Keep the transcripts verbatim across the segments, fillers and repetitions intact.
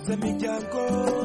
gahuza miryango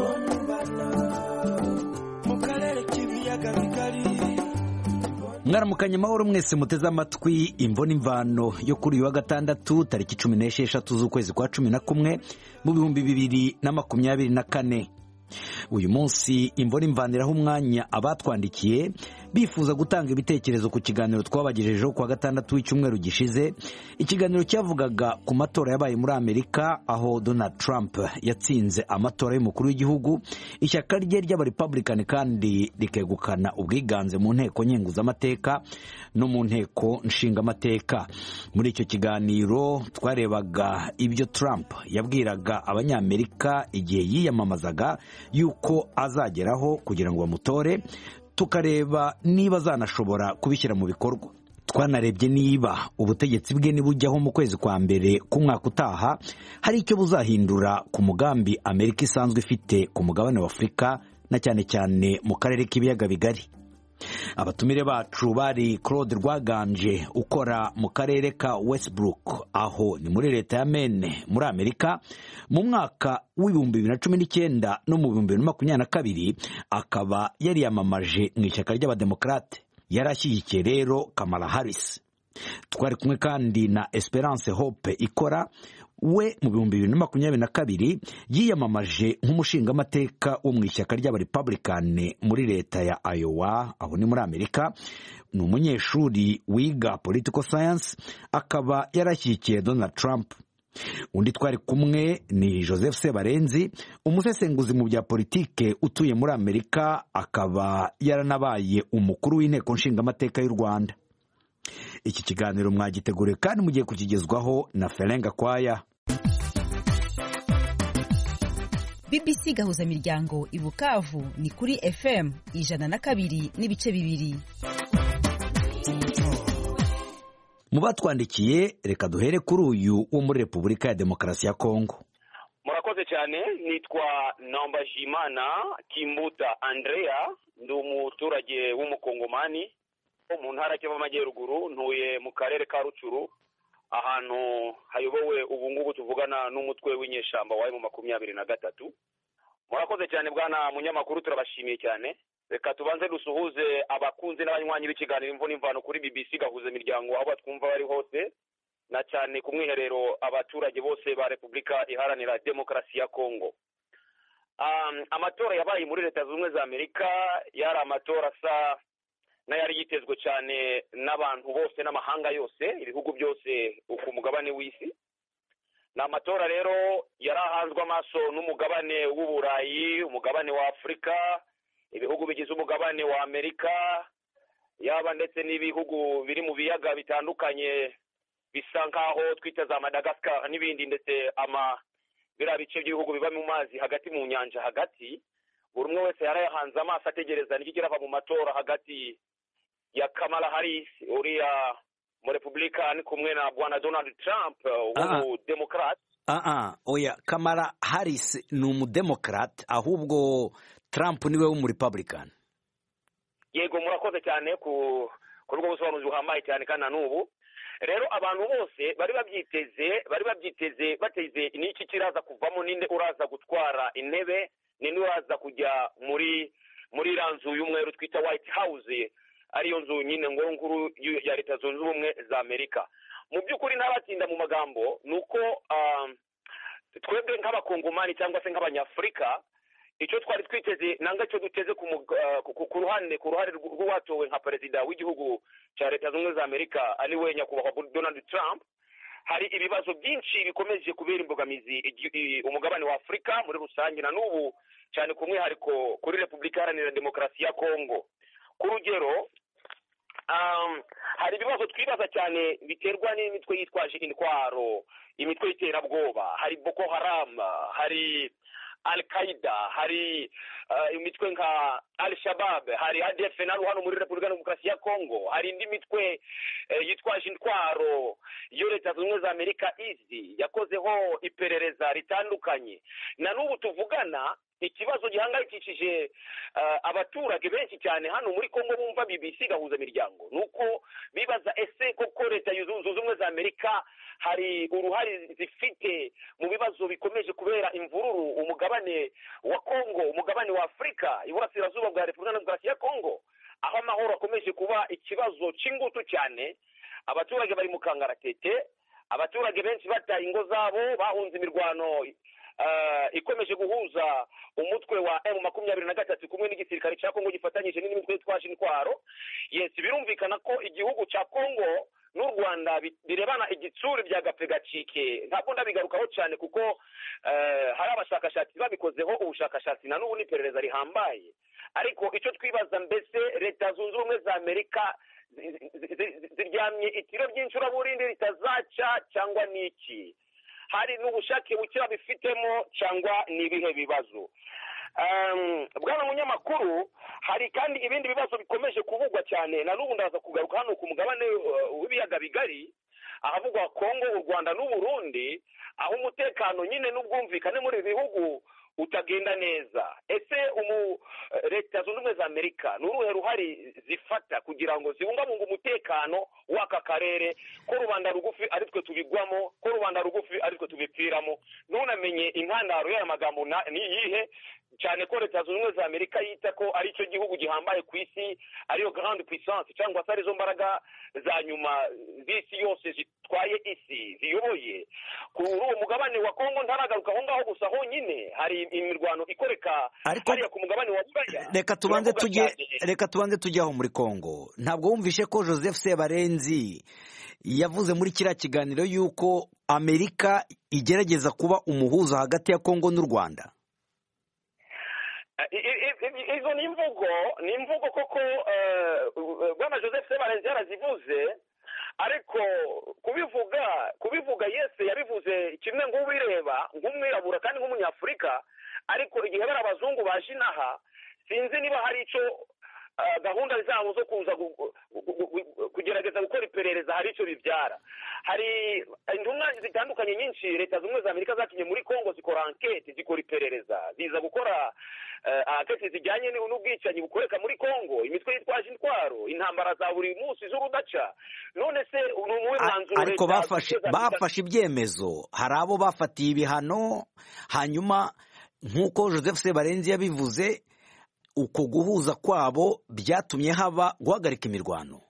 mu karere k'ibiyaga bigari. Mwaramukanye mahoro mwese muteze amatwi imvo n'imvano yo kuri uyu wa gatandatu tariki cumi n'esheshatu z'ukwezi kwa cumi na kumwe mu bihumbi bibiri na makumyabiri na kane. Uyu munsi imvo n'imvano iraha umwanya abatwandikiye bifuza gutanga ibitekerezo ku kiganiro twabagejejeho ku wa gatandatu w'icyumweru gishize. Ikiganiro cyavugaga ku matora yabaye muri Amerika aho Donald Trump yatsinze amatora y'umukuru w'igihugu, ishyaka rye ry'abarepublican kandi rikegukana ubwiganze mu nteko nkenguzamateka no mu nteko nshingamateka. Muri icyo kiganiro twarebaga ibyo Trump yabwiraga abanyamerika igihe yiyamamazaga yuko azageraho kugira ngo bamutore, tukareba niba azanashobora kubishyira mu bikorwa. Twanarebye niba ubutegetsi bwe nibujyaho mu kwezi kwa mbere k'umwaka utaha hari icyo buzahindura ku mugambi Amerika isanzwe ifite ku mugabane wa Afurika na cyane cyane mu karere k'ibiyaga bigari. Abatumire bacu bari Claude Rwaganje ukora mu karere ka Westbrook aho ni muri leta ya Maine muri Amerika mu mwaka w'ibihumbi bibiri na cumi n'icyenda no mu bihumbi bibiri na makumyabiri na kabiri, akaba yari yamamaje mu ishyaka ry'abademokrate. Yarashyigikiye rero Kamala Harris. Twari kumwe kandi na Esperance Hope ikora we mu bihumbi bibiri na makumyabiri na kabiri yiyamamaje nk'umushingamateka wo mu ishyaka ry'abarepublican muri leta ya Iowa aho ni muri Amerika. Ni umunyeshuri wiga political science, akaba yarashyigikiye Donald Trump. Undi twari kumwe ni Joseph Sebarenzi, umusesenguzi mu bya politike utuye muri Amerika, akaba yaranabaye umukuru w'inteko nshingamateka y'u Rwanda. Iki kiganiro mwagiteguriwe kandi mugiye kukigezwaho na Ferenga Kwaya. B B C gahuza miryango i Bukavu ni kuri F M ijana na kabiri n'ibice bibiri. Mu batwandikiye reka duhere kuri uyu wo muri Repubulika ya Demokarasi ya Kongo. Murakoze cyane, nitwa Nambajimana Kimbuta Andrea, ndi umuturage w'umukongomani mu ntara y'Amajyaruguru, ntuye mu karere ka Rucuru ahantu hayobowe ubu ngubu tuvugana n'umutwe w'inyeshamba wawe mu makumyabiri na gatatu. Murakoze cyane bwana munyamakuru, turabashimiye cyane. Reka tubanze dusuhuze abakunzi n'abanywanyi b'ikiganiro imvo n'imvano kuri B B C gahuza imiryango aho batwumva bari hose, na cyane ku mwiherero abaturage bose ba Repubulika Iharanira Demokarasi ya Kongo. Um, amatora yabaye muri Leta Zunze Ubumwe za Amerika yari amatora asa n'ayari yitezwe cyane n'abantu bose n'amahanga yose, ibihugu byose ku mugabane w'isi. Na amatora rero yarahanzwe amaso n'umugabane w'Uburayi, umugabane wa Afurika, ibihugu bigize umugabane wa Amerika, yaba ndetse n'ibihugu biri mu biyaga bitandukanye bisa nkaho twita za Madagascar n'ibindi, ndetse ama bira bice by'ibihugu biba mu mazi hagati mu nyanja hagati. Buri umwe wese yarahanze amaso ategereza n'iki kirava mu matora hagati ya Kamala Harris uriya mu Republican kumwe na bwana Donald Trump umu Democrat. Ah ah oya, Kamala Harris ni umu Democrat ahubwo Trump niwe w'umu Republican. Yego, murakoze cyane ku kurwo busobanuzi buhambaye cyane kandi n'ubu rero abantu bose bari babyiteze bari babyiteze bateze n'iki kiraza kuvamo, ninde uraza gutwara intebe, ninde uraza kujya muri muri ranzu y'umweru twita White House, ariyo nzu nyine ngo nkuru ya Leta Zunze Ubumwe za Amerika. Mu by'ukuri ntabatsinda mu magambo nuko um, twebwe nk'abakongomani cyangwa se nk'abanyafurika icyo twari twiteze nanga cyo duteze ku uh, ku ruhande ku ruhare rw'uwatowe nka perezida w'igihugu cya Leta Zunze Ubumwe za Amerika ari we nyakubahwa Donald Trump. Hari ibibazo byinshi bikomeje kubera imbogamizi umugabane wa Afurika muri rusange na n'ubu cyane ku mwihariko kuri Repubulika Iharanira Demokarasi ya Kongo. Ku rugero um, hari ibibazo twibaza cyane biterwa n'imitwe yitwaje intwaro, imitwe y'iterabwoba. Hari Boko Haram, hari Al-Qaeda, hari uh, imitwe nka Al-Shabaab, hari A D F na hano muri Repubulika ya Demokarasi ya Kongo. Hari indi mitwe uh, yitwaje intwaro iyo Leta Zunze Ubumwe za Amerika izi yakozeho iperereza ritandukanye. Na n'ubu tuvugana ikibazo gihangayikishije uh, abaturage benshi cyane hano muri Kongo bumva B B C gahuza imiryango nuko bibaza ese koko Leta Zunze Ubumwe za Amerika hari uruhare zifite mu bibazo bikomeje kubera imvururu umugabane wa Kongo, umugabane wa Afurika iburasirazuba bwa Repubulika Demokarasi ya Kongo, aho amahoro akomeje kuba ikibazo cy'ingutu cyane. Abaturage bari mu kangaratete, abaturage benshi bataye ingo zabo, bahunze imirwano Uh, ikomeje guhuza umutwe wa M makumyabiri na gatatu kumwe n'igisirikare cya Kongo gifatanyije n'imitwe twaje intwaro. Yes, birumvikana ko igihugu cya Kongo n'u Rwanda birebana igitsuri bya gape gacike. Ntabwo ndabigarukaho cyane kuko uh, hari abashakashatsi babikozeho ubushakashatsi na n'ubu n'iperereza rihambaye. Ariko icyo twibaza, mbese Leta Zunze Ubumwe za Amerika ziryamye itiro ry'incuraburindi ritazaca cyangwa niki? Hari n'ubushake buke babifitemo cyangwa n'ibihe bibazo? Um, bwana munyamakuru, hari kandi ibindi bibazo bikomeje kuvugwa cyane, na n'ubu ndaza kugaruka hano ku mugabane uh, w'ibiyaga bigari, ahavugwa Kongo, u Rwanda n'u Burundi, aho umutekano nyine n'ubwumvikane muri ibi bihugu utagenda neza. Ese umu Leta Zunze Ubumwe za Amerika n'uruhe ruhari zifata kugira ngo zibungabunge umutekano w'aka karere, ko rubanda rugufi ari twe tubigwamo, ko rubanda rugufi ari twe tubipfiramo? Ntunamenye intandaro y'aya magambo ni iyihe, cyane ko Leta Zunze Ubumwe za Amerika yita ko ari cyo gihugu gihambaye ku isi, ariyo grande puissance cyangwa se arizo mbaraga za nyuma z'isi yose zitwaye isi ziyoboye. Kuri uwo mugabane wa Kongo ntaragaruka aho ngaho gusa honyine, hari imirwano ikoreka hariya ku mugabane wa Buraya. Reka tubanze tujye reka tubanze tujyaho muri Kongo. Ntabwo wumvishe ko Joseph Sebarenzi yavuze muri kiriya kiganiro yuko Amerika igerageza kuba umuhuza hagati ya Kongo n'u Rwanda? Izo ni imvugo ni imvugo koko bwana Joseph Sebarenzi yarazivuze, ariko kubivuga kubivuga yese yabivuze kimwe ng'ubireba nk'umwirabura kandi nk'umunyafurika, ariko igihe bari abazungu baje inaha, sinzi niba hari icyo gahunda zabo zo kuza kugerageza gukora iperereza hari icyo bibyara. Hari intumwa zitandukanye nyinshi Leta Zunze Ubumwe za Amerika zakinye muri Kongo, zikora ankete, zikora iperereza, ziza gukora ankete zijyanye n'ubwicanyi bukoreka muri Kongo, imitwe yitwaje intwaro, intambara za buri munsi z'urudaca. None se ni umuhe mwanzuro? Ariko bafashe bafashe ibyemezo, hari abo bafatiye ibihano, hanyuma nk'uko Joseph Sebarenzi yabivuze, uko guhuza kwabo byatumye haba guhagarika imirwano.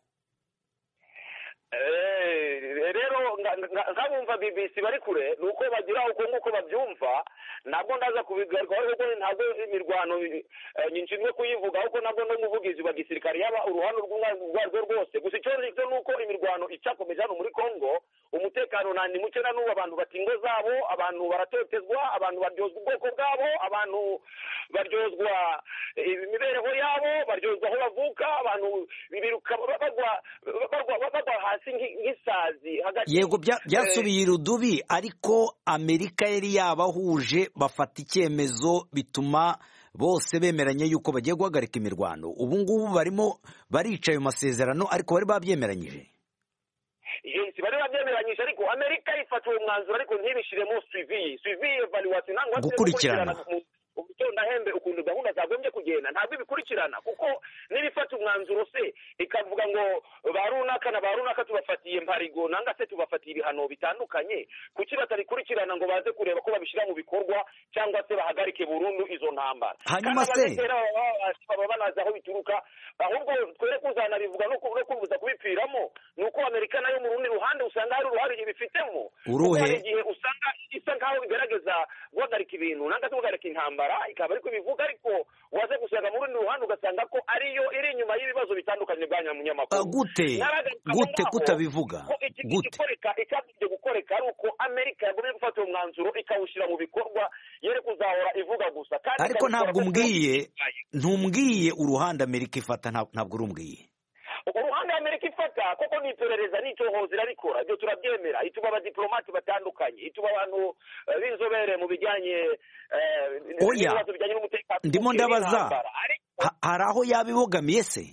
Rero nkabumva B B C bari kure nuko bagira uko nguko babyumva, nabwo ndaza kubigarukaho kuko ntabwo imirwano nyinshi imwe kuyivuga, ahubwo nabwo n'umuvugizi wa gisirikare yaba uruhano rw'urwarwo rwose. Gusa icyo cyo nuko imirwano icyakomeje hano muri Kongo, umutekano nta ni muke, na n'ubu abantu batingo zabo, abantu baratotezwa, abantu baryozwa ubwoko bwabo, abantu baryozwa imibereho yabo, baryozwa aho bavuka, abantu biruka bagwa bagwa hasi nk'isazi. Yego byasubiye irudubi, ariko Amerika yari yabahuje bafata icyemezo bituma bose bemeranya yuko bagiye guhagarika imirwano. Ubu ngubu barimo baricaye mu masezerano, ariko bari babyemeranyije. Yes, bari babyemeranyije, ariko Amerika ifata uwo mwanzuro ariko ntibishiremo suivi suivi evaluation nangwa gukurikirana ubutonda hembe ukuntu gahunda zagombye kugenda. Ntabwo bikurikirana, kuko nibifata umwanzuro se ikavuga ngo barunaka na barunaka tubafatiye mparigo nanga se tubafatiye ibihano bitandukanye, kuki batarikurikirana ngo baze kureba ko babishira mu bikorwa cyangwa se bahagarike burundu izo ntambara? Hanyuma se baba banaza aho bituruka, ahubwo twere kuzana bivuga no kubuza kubipfiramo, nuko Amerika nayo mu rundi ruhande usanga hari uruhare ibifitemo. Uruhe igihe usanga isa nkaho bigaragaza guhagarika ibintu nanga se guhagarika intambara, ikaba ariko bivuga, ariko waze gusanga mu rundi ruhande ugasanga ko ariyo iri inyuma y'ibibazo bitandukanye bwa nyamunyamakuru. Gute gute kutabivuga gute ikoreka ikabije gukoreka, ari uko Amerika yagomye gufata umwanzuro ikawushyira mu bikorwa, yere kuzahora ivuga gusa. Kandi ariko ntabwo umbwiye ntumbwiye uruhande Amerika ifata, ntabwo urumbwiye uruhande Amerika ifata koko ni iperereza n'icyohoza irabikora, ibyo turabyemera. Ituma abadiplomati batandukanye, ituma abantu b'inzobere mu bijyanye n'ibibazo bijyanye n'umutekano. Ndimo ndabaza hari aho yabibogamiye se?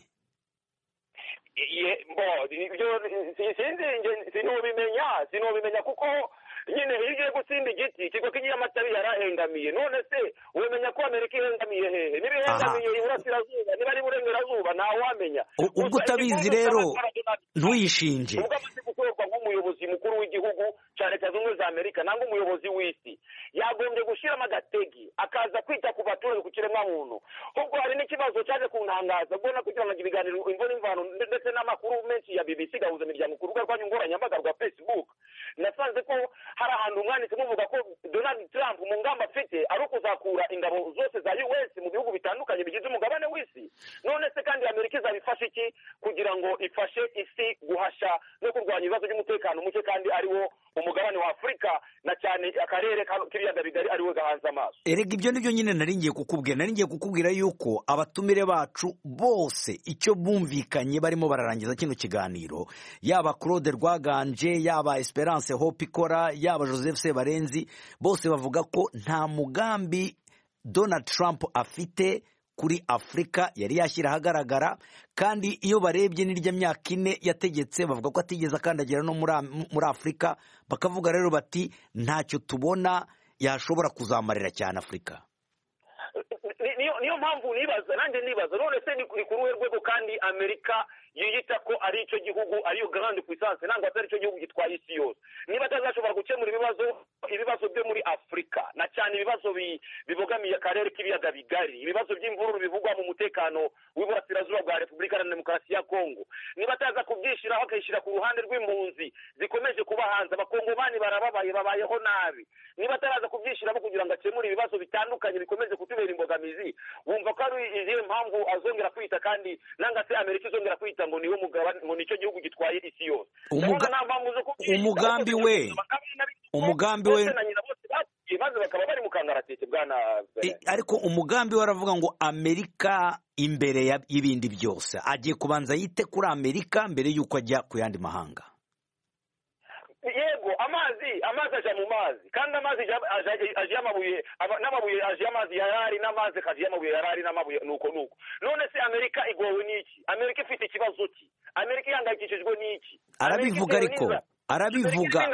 sinubimenya sinubimenya kuko nyine hirya gutsinda igiti ikigo kigiye amatabi yarahengamiye. None se wemenya ko Amerika ihengamiye hehe? Nibihengamiye iburasirazuba, niba ari burengerazuba ntawe wamenya. Ubwo utabizi rero ntuyishinje. Ubwo amaze gukorwa nk'umuyobozi mukuru w'igihugu nk'umuyobozi w'isi yagombye gushyiramo agategi akaza kwita ku baturage ku kiremwamuntu. Ubwo hari n'ikibazo cyaje kuntangaza ubona kugira ngo ibiganiro imvo n'imvano ndetse n'amakuru menshi ya B B C gahuza imiryango ku rubuga rw'anyunguranyambaga rwa Facebook, nasanze ko hari ahantu umwanditsi muvuga ko Donald Trump mu ngamba afite ari ukuzakura ingabo zose za U S mu bihugu bitandukanye bigize umugabane w'isi. None se kandi Amerika izabifasha iki kugira ngo ifashe isi guhasha no kurwanya ibibazo by'umutekano muke kandi ariwo umugabane wa Afurika na cyane akarere k'ibiyaga bigari ariwe gahanze amaso? Erega ibyo nibyo nyine nari ngiye kukubwira nari ngiye kukubwira yuko abatumire bacu bose icyo bumvikanye barimo bararangiza kino kiganiro, yaba Claude Rwaganje, yaba Esperance Hope ikora, yaba Joseph Sebarenzi, bose bavuga ko nta mugambi Donald Trump afite kuri Afurika yari yashyira ahagaragara, kandi iyo barebye n'irya myaka ine yategetse bavuga ko atigeze akandagira no muri Afurika, bakavuga rero bati ntacyo tubona yashobora kuzamarira cyane Afurika. Niyo mpamvu nibaza nanjye nibaza none se ni ku ruhe rwego kandi Amerika yiyita ko ari icyo gihugu ariyo grande puissance nangwa atari icyo gihugu gitwaye isi yose, niba atazashobora gukemura ibibazo ibibazo byo muri Afurika na cyane ibibazo bibogamiye akarere k'ibiyaga bigari, ibibazo by'imvururu bivugwa mu mutekano w'iburasirazuba bwa Repubulika Iharanira Demokarasi ya Kongo, niba ataza kubyishyiraho akayishyira ku ruhande rw'impunzi zikomeje kuba hanze, abakongomani barababaye babayeho nabi, niba ataraza kubyishyiramo kugira ngo akemure ibibazo bitandukanye bikomeje kutubera imbogamizi, wumva ko ari izihe mpamvu azongera kwita kandi nanga se Amerika izongera kwita ngo niwe mugabane ngo nicyo gihugu gitwaye isi yose? Umugambi we umugambi we maze bakaba bari mu kangaratete bwana, ariko umugambi we aravuga ngo Amerika imbere y'ibindi byose agiye kubanza yite kuri Amerika mbere y'uko ajya ku yandi mahanga. Yego, amazi amazi aja mu mazi kandi amazi aje amabuye n'amabuye aje amazi yarari n'amazi kaje amabuye yarari n'amabuye nuko nuko. None se Amerika igowe n'iki? Amerika ifite ikibazo ki? Amerika ihangayikishijwe n'iki? Arabivuga ariko arabivuga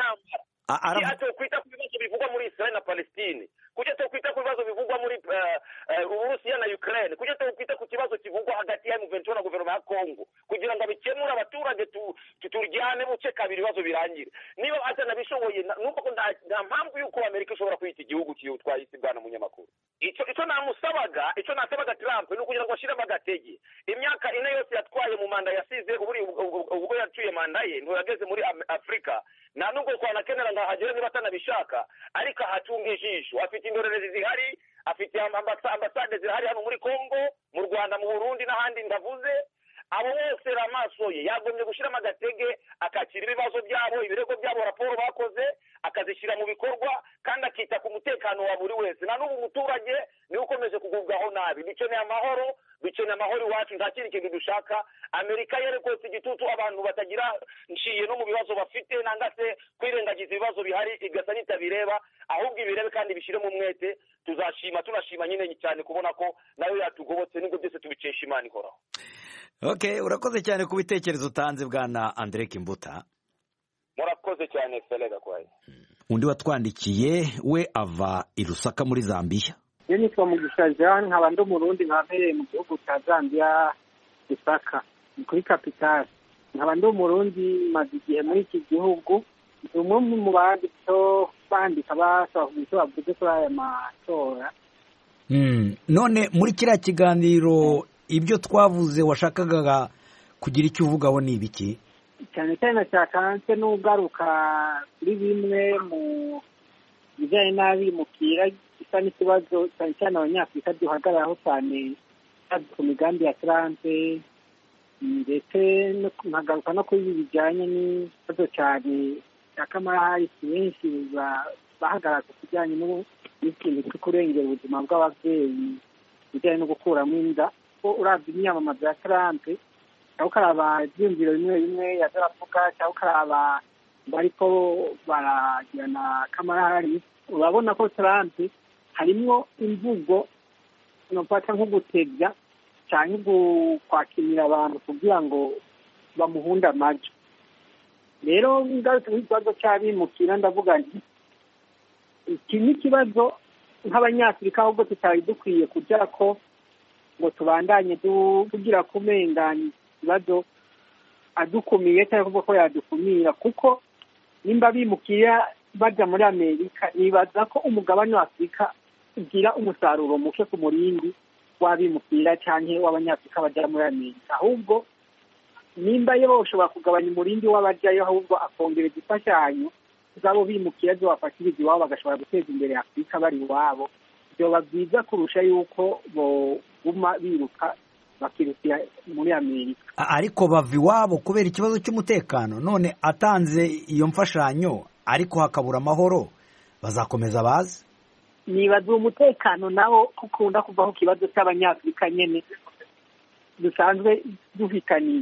kwita ku bibazo bivugwa muri Israel na Palestine, kujya kwita ku bibazo bivugwa muri Urusiya na Ukraine, kujya kwita ku kibazo kivugwa hagati ya M ventura na guverinoma ya Kongo kugira ngo abikemure abaturage turyane buce kabiri ibibazo birangire. Niba atanabishoboye nuko ko nta mpamvu yuko Amerika ishobora kwita igihugu kiyutwaye isi bwana munyamakuru. Icyo icyo namusabaga icyo nasabaga Trump ni ukugira ngo ashiremo agatege. Imyaka ine yose yatwaye mu manda yasize uburi ubwo yacuye manda ye nto yageze muri Afrika, nta nubwo kwa nakenera ngo hagere niba atanabishaka, ariko ahatunga ijisho. Afite indorerezi zihari, afite ambasade zihari hano muri Kongo, mu Rwanda, mu Burundi n'ahandi ndavuze. Abo bose ramaso ye yagombye gushyiramo agatege akakira ibibazo byabo, ibirego byabo, raporo bakoze akazishyira mu bikorwa kandi akita ku mutekano wa buri wese. Na n'ubu umuturage ni ukomeje kugubwaho nabi. Dukeneye amahoro, dukeneye amahoro iwacu, nta kindi kintu dushaka. Amerika yerekose igitutu abantu batagira nshiye no mu bibazo bafite nanga se kwirengagiza ibibazo bihari igasa nitabireba, ahubwo ibirebe kandi bishire mu mwete. Tuzashima tunashima nyine cyane kubona ko nayo yatugobotse nubwo byose tubikesha Imana ihoraho. Okay, urakoze cyane ku bitekerezo utanze bwana Andre Kimbuta. Murakoze cyane Selega kwaye. Undi watwandikiye we ava i Lusaka muri Zambia. Ye nitwa Mugisha Jean, nkaba ndo Murundi nkabereye mu gihugu cya Zambia Lusaka kuri capital. Nkaba ndo Murundi maze igihe muri iki gihugu, umwe mu banditso bandika basaba kugira bavuge kuri aya matora. Mm. None muri kiriya kiganiro ibyo twavuze washakaga kugira icyo uvugaho ni ibiki? Cyane cyane cyakanse n'ugaruka kuri bimwe mu bijyanye n'abimukira gisa n'ikibazo cyane cyane abanyafurika duhagararaho cyane ku migambi ya Trump, ndetse nkagaruka no kuri bijyanye n'ikibazo cyane cya Kamala Harris. Benshi bahagarara ku kijyanye n'ikintu cyo kurengera ubuzima bw'ababyeyi bijyanye no gukuramo inda. Urabye imyamamazo ya Trump cyangwa ukaraba ibyumviro bimwe bimwe yazaravuga cyangwa ukaraba bariko baragirana Kamala Harris, urabona ko Trump harimo imvugo nopata nko gutebya cyangwa kwakimira abantu kugira ngo bamuhunda amajwi. Rero ngarutse mu kibazo cy'abimukira ndavuga nti iki ni ikibazo nk'abanyafurika ahubwo tutari dukwiye kugira ko ngo tubandanye tugira kumenganya ikibazo adukumiye cyangwa kuvuga ko yadukumira, kuko nimba bimukira bajya muri amerika nibaza ko umugabane wa afurika ugira umusaruro muke ku murindi w'abimukira cyangwa w'abanyafurika bajya muri amerika, ahubwo nimba yo bashobora kugabanya umurindi w'abajyayo ahubwo akongereza imfashanyo zabo bimukira zo bafashiriza iwabo bagashobora guteza imbere afurika bari iwabo, byoba byiza kurusha yuko boguma biruka bakirukira muri amerika. Ariko bava iwabo kubera ikibazo cy'umutekano, none atanze iyo mfashanyo ariko hakabura amahoro bazakomeza bazi? Nibaza umutekano nawo ukunda kuvaho ikibazo cy'abanyafurika nyene dusanzwe dufikaniye.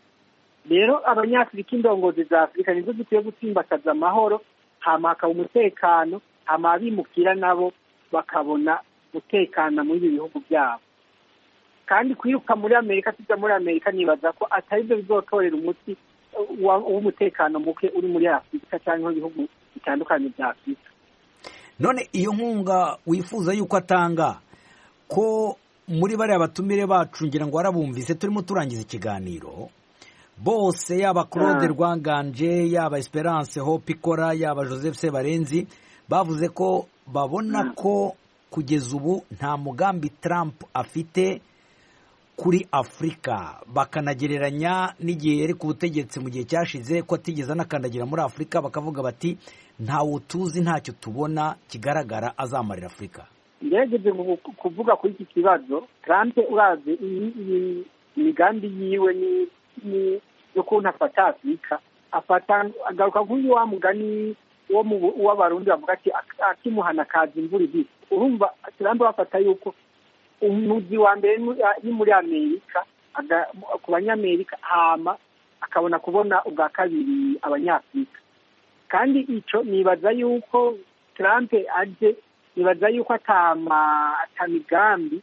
Rero abanyafurika indongozi za Afurika nizo dukwiye gutsimbataza amahoro, hama hakaba umutekano, hama abimukira nabo bakabona gutekana muri ibi bihugu byabo. Kandi kwiruka muri amerika tujya muri amerika nibaza ko atari byo bizotorera umuti w'umutekano muke uri muri afurika cyangwa ibihugu bitandukanye bya afurika. None iyo nkunga wifuza yuko atanga ko muri bariya batumire bacu ngira ngo warabumvise turimo turangiza ikiganiro bose, yaba Claude Rwanganje, yaba Esperance Hope Ikora, yaba Joseph Sebarenzi, bavuze ko babona ko kugeza ubu nta mugambi Trump afite kuri Afurika, bakanagereranya n'igihe yari ku butegetsi mu gihe cyashize ko atigeze anakandagira muri Afurika, bakavuga bati ntawe tuzi ntacyo tubona kigaragara azamarira Afurika. Ngerageje kuvuga kuri iki kibazo, Trump uraze imigambi yiwe ni ni yo kuntu afata Afurika, afata agaruka nk'uyu wa mugani wo mu w'abarundi bavuga ati akimuhana kazi imvura ibisi. Urumva Trump bafata yuko umuzi wa mbere ni muri Amerika ku banyamerika, hama akabona kubona ubwa kabiri abanyafurika. Kandi ico nibaza yuko Trump aje, nibaza yuko atama atamigambi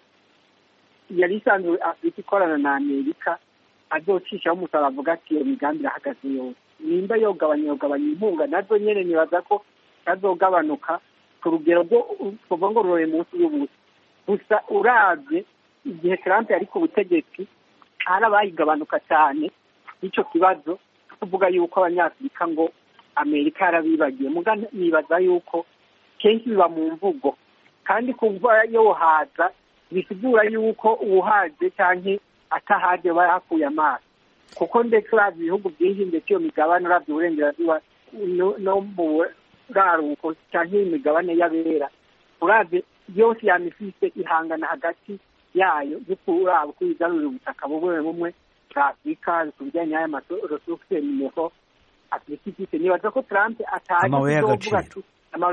yari isanzwe Afurika ikorana na Amerika azocishaho umusaraba avuga ati iyo migambi irahagaze yose. Nimba yogabanya yogabanya inkunga nazo nyene nibaza ko azogabanuka ku rugero rwo kuvuga ngo rurore munsi y'ubusa. Gusa uravye igihe Trump yari ku butegetsi harabayigabanuka cyane icyo kibazo kuvuga yuko abanyafurika ngo Amerika yarabibagiye. Muga nibaza yuko kenshi biba mu mvugo, kandi kuva yohaza bisigura yuko uhaje cyangwa atahaje barakuye amaso, kuko ndetse uravye ibihugu byinshi ndetse iyo migabane uravye uburengerazuba no mu raruko cyangwa imigabane y'abera uravye yose yamifise ihangana hagati yayo zikura kwigarurira ubutaka bumwe bumwe bwa Afurika kubijyanye n'aya maresurse niho Afurika ifite. Nibaza ko Trump ataje kuvuga ati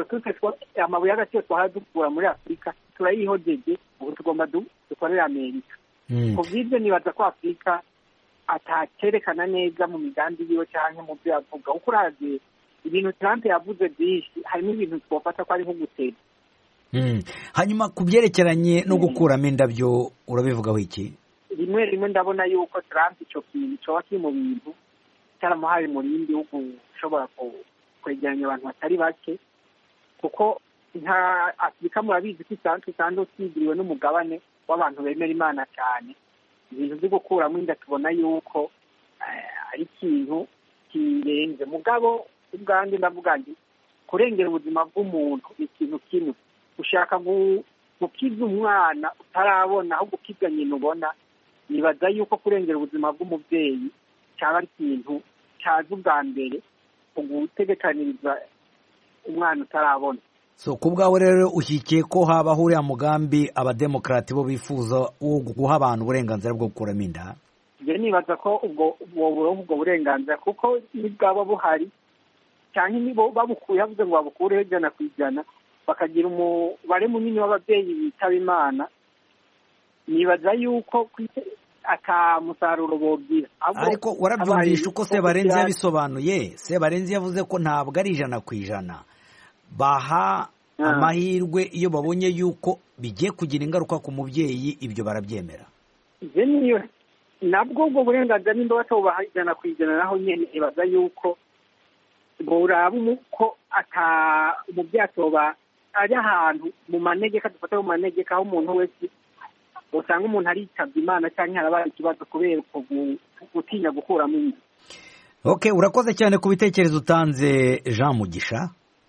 amabuye y'agaciro twaradukura muri Afurika turayihojeje, ubu tugomba dukorera Amerika. Ku bw'ibyo nibaza ko Afurika atakerekana neza mu migambi yiwe cyangwa mu byo yavuga. Uko uravye ibintu Trump yavuze byinshi, harimo ibintu twofata ko ari nko gutera. Hanyuma ku byerekeranye no gukuramo indabyo urabivugaho iki? Rimwe rimwe ndabona yuko Trump icyo kintu cyoba kiri mu bintu cyaramuhaye umurindi wo gushobora kwegeranya abantu batari bake, kuko nka Afurika murabizi ko isanzwe isanzwe twigiriwe n'umugabane w'abantu bemera Imana cyane. Ibintu byo gukuramo inda tubona yuko ari ikintu kirenze. Mugabo ubwanjye ndavuga nti kurengera ubuzima bw'umuntu ni ikintu kimwe, ushaka gukiza umwana utarabona aho gukiza nyina ubona. Nibaza yuko kurengera ubuzima bw'umubyeyi cyaba ari ikintu cyaza ubwa mbere ugutegekaniriza umwana utarabona. So ku bwawe rero ushyigikiye ko habaho uriya mugambi abademokarati bo bifuza wo guha abantu uburenganzira bwo gukuramo inda? Njye nibaza ko ubwo ubwo burenganzira kuko nibwaba buhari cyane nibo babukuye havuze ngo babukureho ijana ku ijana bakagira umubare munini w'ababyeyi bitaba Imana, nibaza yuko aka musaruro bogira. Ariko warabyumvisha uko Sebarenzi yabisobanuye. Sebarenzi yavuze ko ntabwo ari ijana ku ijana, baha amahirwe iyo babonye yuko bigiye kugira ingaruka ku mubyeyi, ibyo barabyemera. Je niyo nabwo ubwo burenganzira nimba batobaha ijana ku ijana, naho nyene ibaza yuko boraba umuko ata umubyeyi atoba ari ahantu mu manegeka, dufata mu manegeka aho umuntu wese usanga umuntu aritabye Imana cyangwa harabaye ikibazo kubera gutinya gukuramo inda. Okay, urakoze cyane ku bitekerezo utanze Jean Mugisha.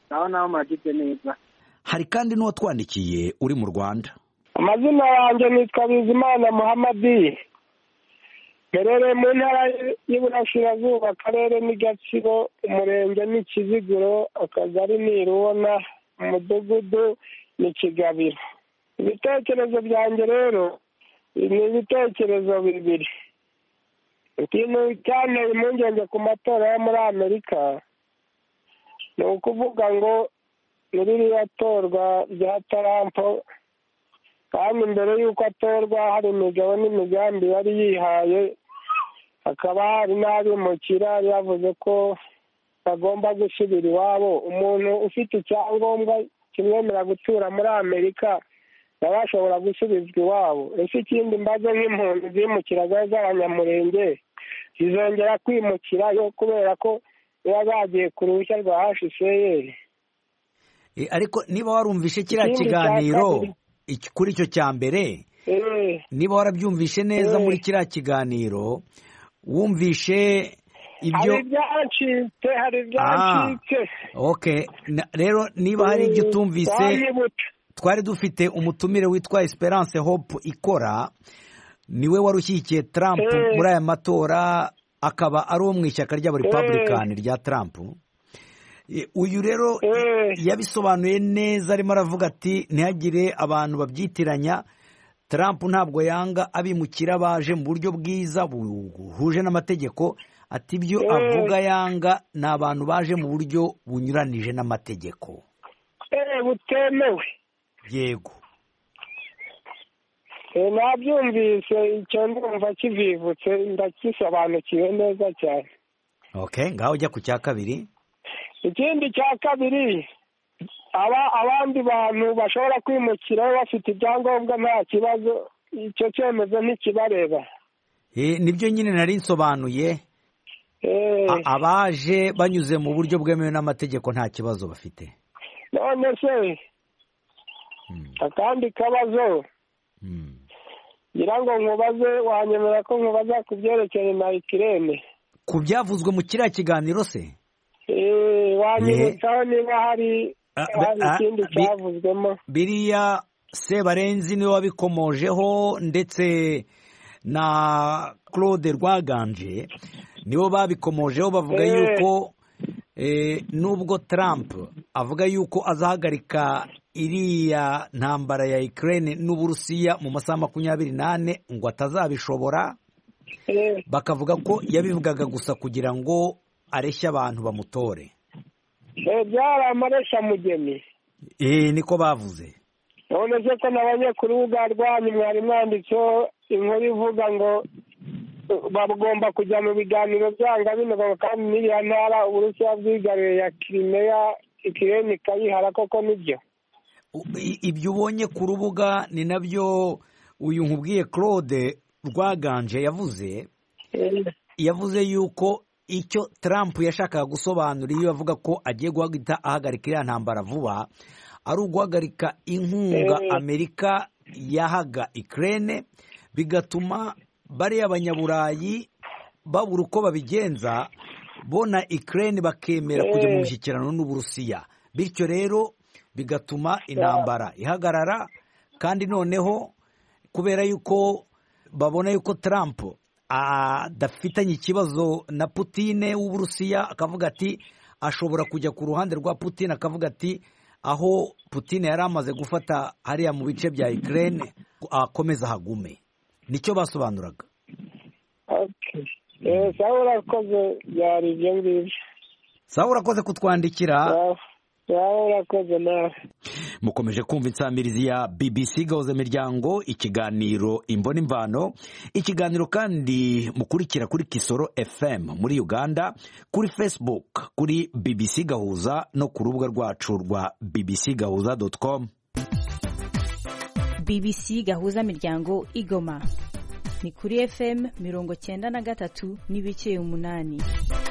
naho naho muragize neza. hari kandi n'uwatwandikiye uri mu Rwanda. amazina yanjye nitwa Bizimana Muhamadi, mperereye mu ntara y'Iburasirazuba, akarere ni Gatsibo, umurenge ni Kiziguro, akagari ni Rubona, umudugudu ni Kigabiro. ibitekerezo byanjye rero ni ibitekerezo bibiri. ikintu cyanteye impungenge ku matora yo muri Amerika ni ukuvuga ngo muri ririya torwa rya Trump, kandi mbere y'uko atorwa hari imigabo n'imigambi yari yihaye, hakaba hari n'abimukira yavuze ko bagomba gusubira iwabo. umuntu ufite icyangombwa kimwemerera gutura muri Amerika nawe ashobora gusubizwa iwabo. ese ikindi mbaze nk'impunzi zimukiraga z'abanyamurenge zizongera kwimukirayo kubera ko baba bagiye ku ruhushya rwa H C R? ariko niba warumvishe kiriya kiganiro kuri icyo cya mbere, niba warabyumvishe neza muri kiriya kiganiro, wumvishe ibyo hari ibyacitse hari ibyacitse okay. rero niba hari ibyo utumvise, twari dufite umutumire witwa Esperance Hope ikora, niwe wari ushyigikiye Trump muri aya matora, akaba ari uwo mu ishyaka ry'abarepublikani rya Trump. uyu rero yabisobanuye neza, arimo aravuga ati ntihagire abantu babyitiranya, Trump ntabwo yanga abimukira baje mu buryo bwiza buhuje n'amategeko, ati ibyo avuga yanga ni abantu baje mu buryo bunyuranije n'amategeko butemewe. yego nabyumvise, icyo ndumva kivivutse, ndakisobanukiwe neza cyane. okay, ngaho ujya ku cya kabiri. ikindi cya kabiri, aba abandi bantu bashobora kwimukira bafite ibyangombwa nta kibazo, icyo cyemezo ntikibareba. nibyo nyine nari nsobanuye, abaje banyuze mu buryo bwemewe n'amategeko nta kibazo bafite. none se akandi kabazo ngira ngo nkubaze, wanyemera ko nkubaza ku byerekeye na Ukraine, ku byavuzwe mu kiriya kiganiro se? wanyibutsaho niba hari ikindi cyavuzwemo. biriya Sebarenzi niwe wabikomojeho, ndetse na Claude Rwaganje nibo babikomojeho, bavuga yuko nubwo Trump avuga yuko azahagarika iriya ntambara ya Ukraine n'Uburusiya mu masaha makumyabiri n'ane ngo atazabishobora, bakavuga ko yabivugaga gusa kugira ngo areshya abantu bamutore. byari amaresha mugeni. eh niko bavuze. none se ko nabanye ku rubuga rwanyu mwari mwanditseho inkuru ivuga ngo bagomba kujya mu biganiro byanga bino, kandi n'iriya ntara Uburusiya bwigaruriye ya Crimea, Ukraine ikayihara, koko nibyo? ibyo ubonye ku rubuga ni nabyo uyu nkubwiye Claude Rwaganje yavuze. yavuze yuko icyo Trump yashakaga gusobanura iyo avuga ko agiye guhagita ahagarika iriya ntambara vuba, ari uguhagarika inkunga Amerika yahaga Ukraine, bigatuma bariya abanyaburayi babura uko babigenza, bona Ukraine bakemera kujya mu mishyikirano n'Uburusiya, bityo rero bigatuma intambara ihagarara. kandi noneho kubera yuko babona yuko Trump adafitanye ikibazo na Putin w'Uburusiya, akavuga ati ashobora kujya ku ruhande rwa Putin, akavuga ati aho Putin yari amaze gufata hariya mu bice bya Ukraine akomeza hagume. nicyo basobanuraga. okay. eh sawa urakoze, byari ibyo ngibyo. sawa urakoze kutwandikira. sawa urakoze nawe. mukomeje kumva insamirizi ya B B C gahuza miryango, ikiganiro Imbona Imvano, ikiganiro kandi mukurikira kuri Kisoro F M muri Uganda, kuri Facebook kuri B B C Gahuza, no ku rubuga rwacu rwa b b c gahuza dot com. B B C Gahuza Miryango Igoma ni kuri F M mirongo cyenda na gatatu n'ibice umunani.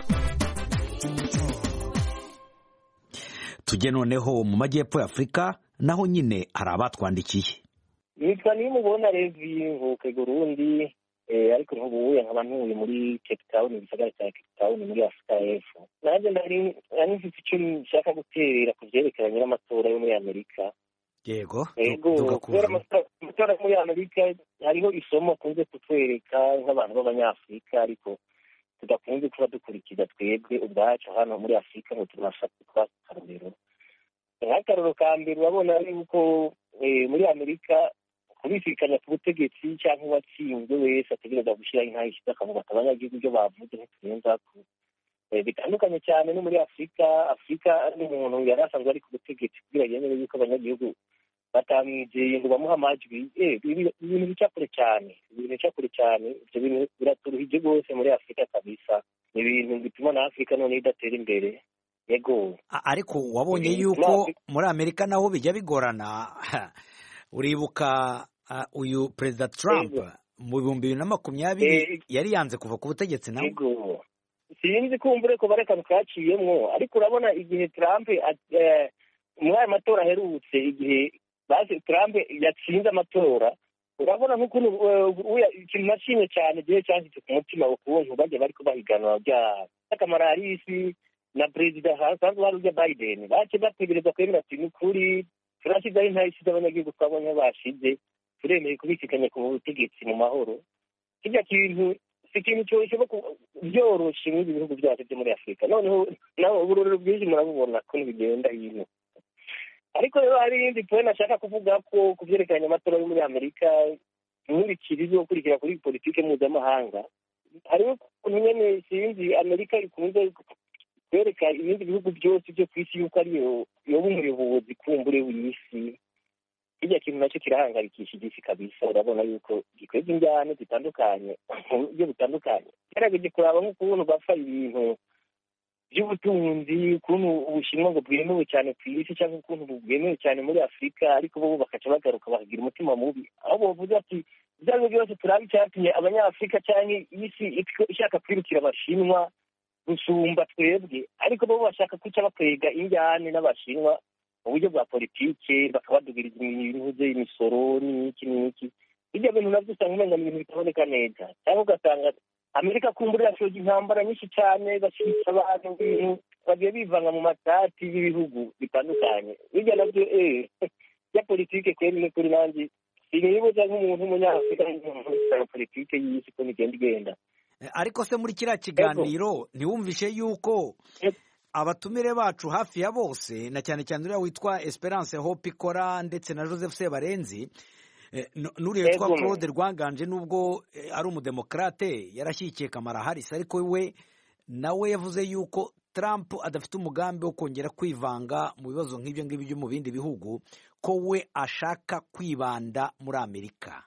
Tujye noneho mu majyepfo ya Afrika, naho nyine hari abatwandikiye. Nitwa Nimubona Levi mvuke Burundi, ariko nk'ubu nkaba ntuye muri Cape Town, igisagara cya Cape Town muri Afurika y'Epfo. Nanjye ndari mfite icyo nshaka guterera ku byerekeranye n'amatora yo muri Amerika. Yego, yego, kubera amatora muri Amerika hariho isomo kunze kutwereka nk'abantu b'Abanyafurika, ariko tudakunze kuba dukurikiza twebwe ubwacu hano muri Afurika ngo tubasha kuba akarorero. Nk'akarorero ka mbere urabona yuko muri Amerika kubisikanya ku butegetsi cyangwa uwatsinzwe wese ategereza gushyiraho intahe ishyize akavuga ati abanyagihugu ibyo bavuze ntiturenza ku bitandukanye cyane no muri Afurika. Afurika n'umuntu yari asanzwe ari ku butegetsi kugira yemere yuko abanyagihugu batamwizeye ngo bamuhe amajwi. Ibintu bica kure cyane, ibintu bica kure cyane, ibyo bintu biraturuhije rwose muri Afurika kabisa. Ni ibintu bituma na Afurika none idatera imbere. Yego, ariko wabonye yuko muri Amerika naho bijya bigorana. Uribuka uyu perezida Trump mu bihumbi bibiri na makumyabiri yari yanze kuva ku butegetsi nawe. Sinzi kumbure ko barekana kaciyemwo, ariko urabona igihe Trump muri aya matora aherutse, igihe baje Trump yatsinze amatora, urabona nk'ukuntu ikintu nashimye cyane igihe cyanditse ku mutima ukuntu bajya bari kubahiganwa bya Kamala Harris na perezida hasanzwe hari ujya Biden, bace bategereza kwemera ati ni kuri turashyizeho intahe ishyize abanyagihugu twabonye bashize, turemeye kubisikanya ku butegetsi mu mahoro. Kijya kintu si ikintu cyoshoboka byoroshye muri bihugu byacu byo muri Afurika. Noneho nawe ubururu bwinshi murabubona ko bigenda hino. Ariko rero hari ibindi point nashaka kuvuga ko ku byerekeranye amatora yo muri Amerika, nkurikira ibyo gukurikira kuri politike mpuzamahanga, hariho ukuntu nyene sinzi Amerika ikunze kwereka ibindi bihugu byose byo ku isi yuko ariyo yoba umuyobozi kumbure w'isi. Kijya kintu nacyo kirahangarikisha igisi kabisa. Urabona yuko gikweza injyane zitandukanye mu buryo butandukanye. Gerageje kuraba nk'ukuntu bapfa ibintu by'ubutunzi, ukuntu Ubushinwa ngo bwemewe cyane ku isi cyangwa ukuntu bwemewe cyane muri Afurika, ariko bo bakaca bagaruka bakagira umutima mubi, aho bavuze ati ibyo byose turabe icyatumye Abanyafurika cyangwa isi ishaka kwirukira Abashinwa gusumba twebwe, ariko bo bashaka kuca bakwega injyane n'Abashinwa mu buryo bwa politike, bakabadugiriza ibintu by'imisoro n'iki n'iki. Ibyo bintu nabyo usanga umenga ni ibintu bitaboneka neza, cyangwa ugasanga Amerika kumbura yashoje intambara nyinshi cyane, bashyitsa abantu ibintu bagiye bivanga mu matati y'ibihugu bitandukanye. Bijya nabyo eh ya politike kweri ni kuri nanjye sinibuza nk'umuntu w'umunyafurika n'umuntu wa politike y'isi ko nigenda igenda. Ariko se muri kiriya kiganiro ntiwumvishe yuko abatumire bacu hafi ya bose, na cyane cyane uriya witwa Esperance Hope ikora ndetse na Joseph Sebarenzi, n'uriya witwa Claude Rwanganje nubwo ari umudemokrate yarashyigikiye Kamala Harris, ariko we nawe yavuze yuko Trump adafite umugambi wo kongera kwivanga mu bibazo nk'ibyo ngibyo byo mu bindi bihugu, ko we ashaka kwibanda muri Amerika.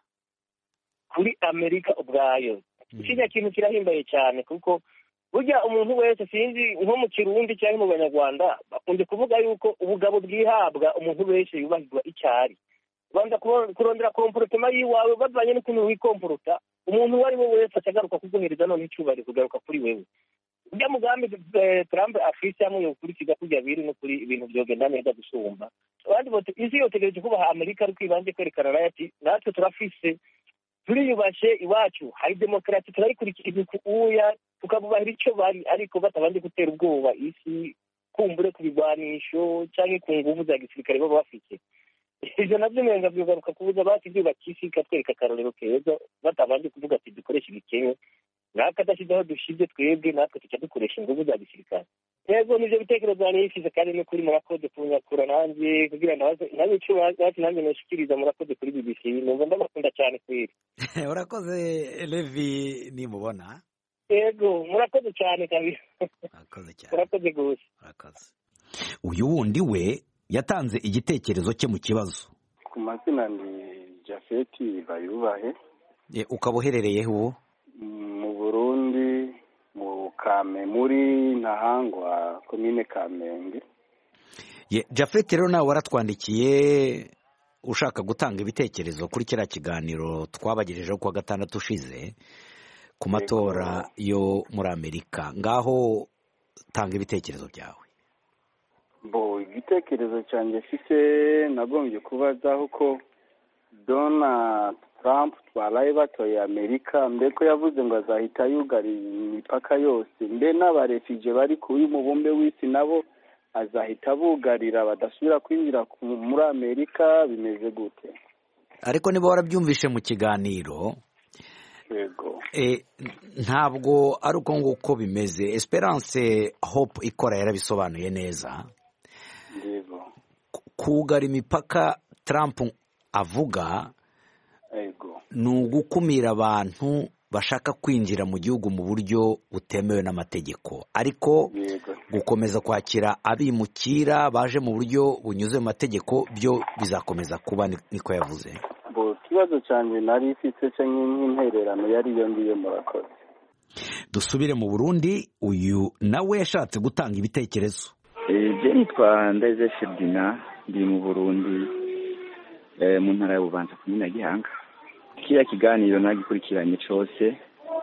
Kuri Amerika ubwayo kiriya kintu kirahimbaye cyane, kuko burya umuntu wese sinzi nko mu Kirundi cyangwa mu Banyarwanda bakunze kuvuga yuko ubugabo bwihabwa umuntu wese yubahirwa icyari. Banda kurondera comportement yiwawe bavanye n'ukuntu wikomporota, umuntu wari we wese atagaruka kuguhereza none icyubahiro kugaruka kuri wewe. Ujya mugambi Trump afise amwe ukurikiza kujya biri no kuri ibintu byogenda neza gusumba. Abandi bote isi yotegereje kubaha Amerika ariko ibanje kwerekana ati natwe turafise turiyubashe iwacu, hari demokrati turayikurikira uya tukabubahira icyo bari, ariko batabanje gutera ubwoba isi kumbure ku bigwanisho cyangwa ku nguvu za gisirikare baba bafite. Ibyo nabyo nenga byugaruka kubuza bati byubakisi katwereka akarorero keza, batabanje kuvuga ati dukoresha ibikenye natwe adashyizeho dushize twebwe natwe tuca dukoresha inguvu za gisirikare. Yego nivyo bitekerezo byanjye yishize kandi no kuri murakoze kunyakura nanjye kugira nabaze nanjye cyo bati nanjye nashikiriza murakoze kuri B B C, numva ndabakunda cyane kweri. Urakoze Levi nimubona. Yego murakoze cyane kabisa. Murakoze cyane. Murakoze gose. Murakoze. Uyu wundi we yatanze igitekerezo cye mu kibazo. Ku mazina ni Jafeti Bayubahe. Ye ukaboherereye ho? Mu Burundi mu Kame muri Ntahangwa komine Kamenge. Ye Jafeti rero nawe waratwandikiye ushaka gutanga ibitekerezo kuri kiriya kiganiro twabagejejeho kwa gatandatu ushize ku matora yo muri Amerika. Ngaho tanga ibitekerezo byawe. Bo igitekerezo cyanjye fise nagombye kubazaho ko Donald Trump twaraye batoye Amerika mbeko yavuze ngo azahita yugarira imipaka yose mbe n'abarefije bari kuri mubumbe w'isi nabo azahita bugarira badasubira kwinjira muri Amerika bimeze gute? Ariko niba warabyumvishe mu kiganiro yego e, ntabwo ari uko nguko bimeze. Esperance Hope ikora yarabisobanuye neza. yego Kugara imipaka Trump avuga yego ni ugukumira abantu bashaka kwinjira mu gihugu mu buryo butemewe n'amategeko, ariko gukomeza kwakira abimukira baje mu buryo bunyuze mu mategeko byo bizakomeza kuba, niko yavuze. bo kibazo cyane nari ifite cyo nk'intererano yari yongiye murakoze. Dusubire mu Burundi, uyu nawe yashatse gutanga ibitekerezo. Je nitwa Ndeze Ferdinand, ndi mu Burundi mu ntara y'Ububanza kumina Gihanga. Kiriya kiganiro nagikurikiranye cyose,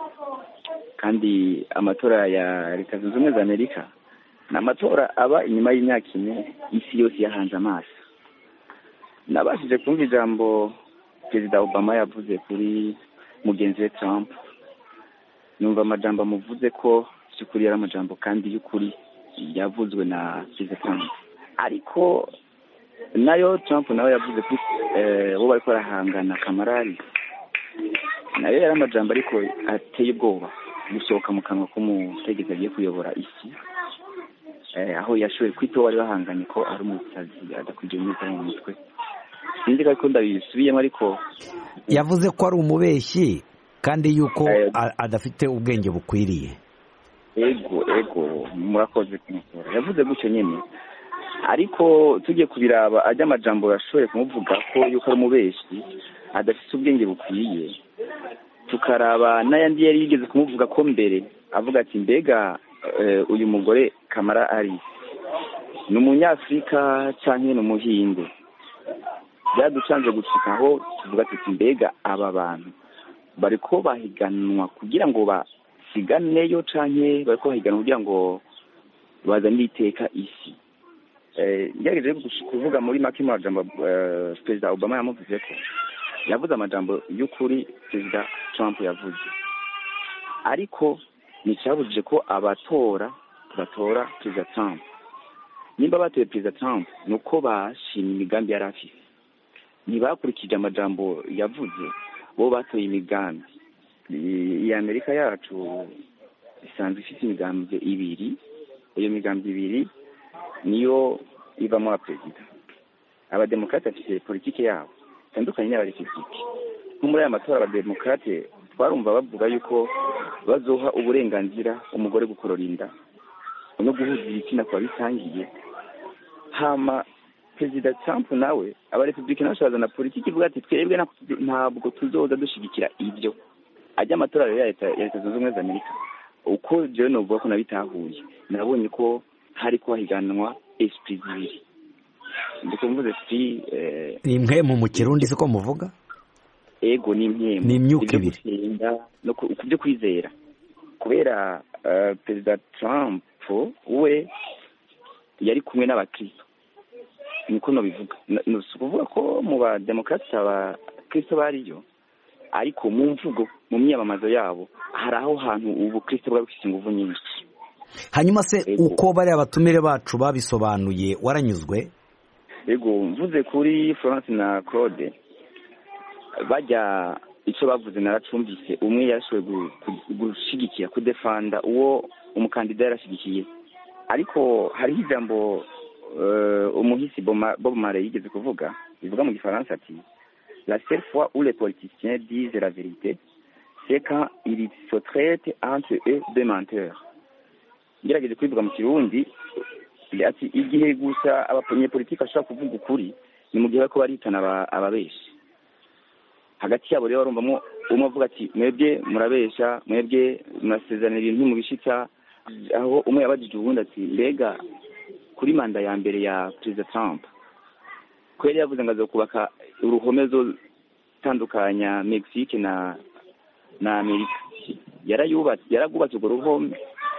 kandi amatora ya Leta Zunze Ubumwe za Amerika n'amatora aba inyuma y'imyaka ine isi yose yahanze amaso. Nabashije kumva ijambo Perezida Obama yavuze kuri mugenzi we Trump. Numva amajambo amuvuze ko cyukuri yari amajambo kandi y'ukuri yavuzwe na Perezida Trump. Ariko nayo Trump nawe yavuze ko eh wo bari korahangana kamarari. Nayo yari amajambo ariko ateye ubwoba gusohoka mu kanwa k'umutegetsi agiye kuyobora isi. Eh aho yashoboye kwito bari bahanganye ko ari umusazi adakwije neza mu mutwe. Sinzi ko ndabisubiyemo ariko yavuze ko ari umubeshyi kandi yuko adafite ubwenge bukwiriye. Ego ego murakoze kumukora. Yavuze gutyo nyene. Ariko tugiye kubiraba ajya amajambo yashoboye kumuvuga ko yuko ari umubeshyi adafite ubwenge bukwiye. Tukaraba n'ayandi yari yigeze kumuvuga ko mbere avuga ati mbega uh, uyu mugore Kamala Harris ni umunyafrika canke ni umuhinde. Byaducanze gushikaho tuvuga ati mbega aba bantu bariko bahiganwa kugira ngo basiganeyo canke bariko bahiganwa kugira ngo bazane iteka isi. Eh yagejeje kuvuga muri make amajambo uh, Perezida Obama yamuvuze ko yavuze amajambo y'ukuri Perezida Trump yavuze, ariko nicabujije ko abatora batora Perezida Trump. Nimba batoye Perezida Trump nuko bashimye imigambi yari afite, ntibakurikije amajambo yavuze, bo batoye imigambi. Iyi Amerika yacu isanzwe ifite imigambi ibiri, iyo migambi ibiri niyo ivamo perezida. Abademokrate bafite politike yabo tandukanye n'abarepublike. Nko muri aya matora abademokrate twarumva bavuga yuko bazoha uburenganzira umugore gukorora inda no guhuza ibitsina kwa bitangiye. Hama Perezida Trump nawe abarepublike nashazana politiki ivuga ati twebwe ntabwo tuzoza dushigikira ibyo. Ajya amatora ya Leta Zunze Ubumwe za Amerika uko je no vuga ko nabitahuye nabonye ko hari ko higanwa esprit zibiri. Ndiko mvuze ati eh imwe mu Kirundi siko muvuga? Ego ni imwe ni imyuka ibiri no kubyo kwizera. Kubera uh, Perezida Trump we yari kumwe n'abakristo. Niko no bivuga. No sukuvuga ko mu ba Democrats aba Kristo bariyo, ariko mu mvugo mu myamamazo yabo hari aho hantu ubu Kristo bwabifite ingufu nyinshi. Hanyuma se uko bari abatumire bacu babisobanuye waranyuzwe? Ego mvuze kuri France na Claude bajya icyo bavuze naracumbise. Umwe yashoboye gushigikira kudefanda uwo umukandida yarashigikiye, ariko hari ijambo uh, umuhisi Bob Marley yigeze kuvuga bivuga mu Gifaransa ati la seule fois où les politiciens disent la vérité c'est quand ils se traitent entre eux de menteurs. Ngerageje kwivuga mu Kirundi ati igihe gusa abanyepolitiki ashaka kuvuga ukuri ni mu gihe ko baritana ababeshi hagati yabo. Rero barumvamo umwe avuga ati mwebwe murabesha, mwebwe murasezerana ibintu mu bishika, aho umwe yabajije ubundi ati mbega kuri manda ya mbere ya Perezida Trump kweli yavuze ngo azokubaka uruhomezo tandukanya Mexique na na Amerika. Yarayubatse yaragubatse urwo ruhome.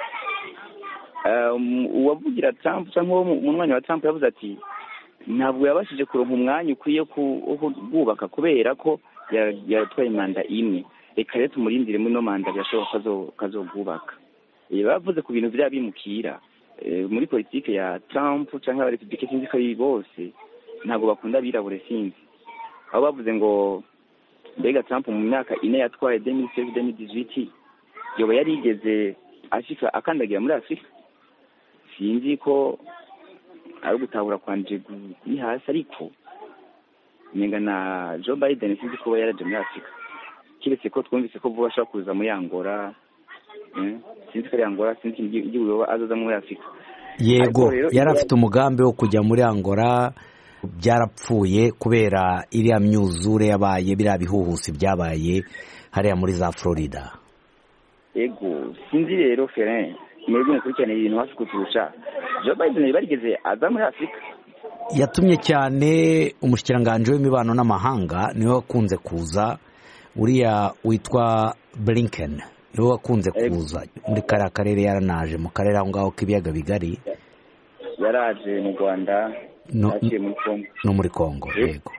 Um, uwavugira Trump cyangwa mu mwanya wa Trump yavuze ati ntabwo yabashije kuronka umwanya ukwiye kububaka kubera ko yatwaye manda imwe reka rero tumurindire muri no manda birashoboka kazogubaka bavuze ku bintu vy'abimukira muri politike ya Trump canke abarepublike sinzi ko ari bose ntabwo bakunda abirabure sinzi aho bavuze ngo mbega Trump mu myaka ine yatwaye deux mille seize deux mille dix-huit yoba yarigeze ashika akandagira muri Afrika sinzi ko ari gutahura kwanje kuri hasi ariko nenga na Joe Biden sinzi ko yaraje muri Afrika kiretse ko twumvise ko vuba ashaka kuza muri Angola sinzi ko ari Angola sinzi igihugu azoza muri Afrika yego yarafite umugambi wo kujya muri Angola byarapfuye kubera iriya myuzure yabaye biriya bihuhusi byabaye hariya muri za Florida yego sinzi rero Ferrin mwebwe mukurikirana ibintu hafi kuturusha Joe Biden barigeze aza muri Afrika yatumye cyane umushyikiranganje w'imibano n'amahanga niwe wakunze kuza uriya witwa Blinken niwe wakunze kuza muri kariya karere yaranaje mu karere aho ngaho k'ibiyaga bigari yaraje mu Rwanda no muri Congo yego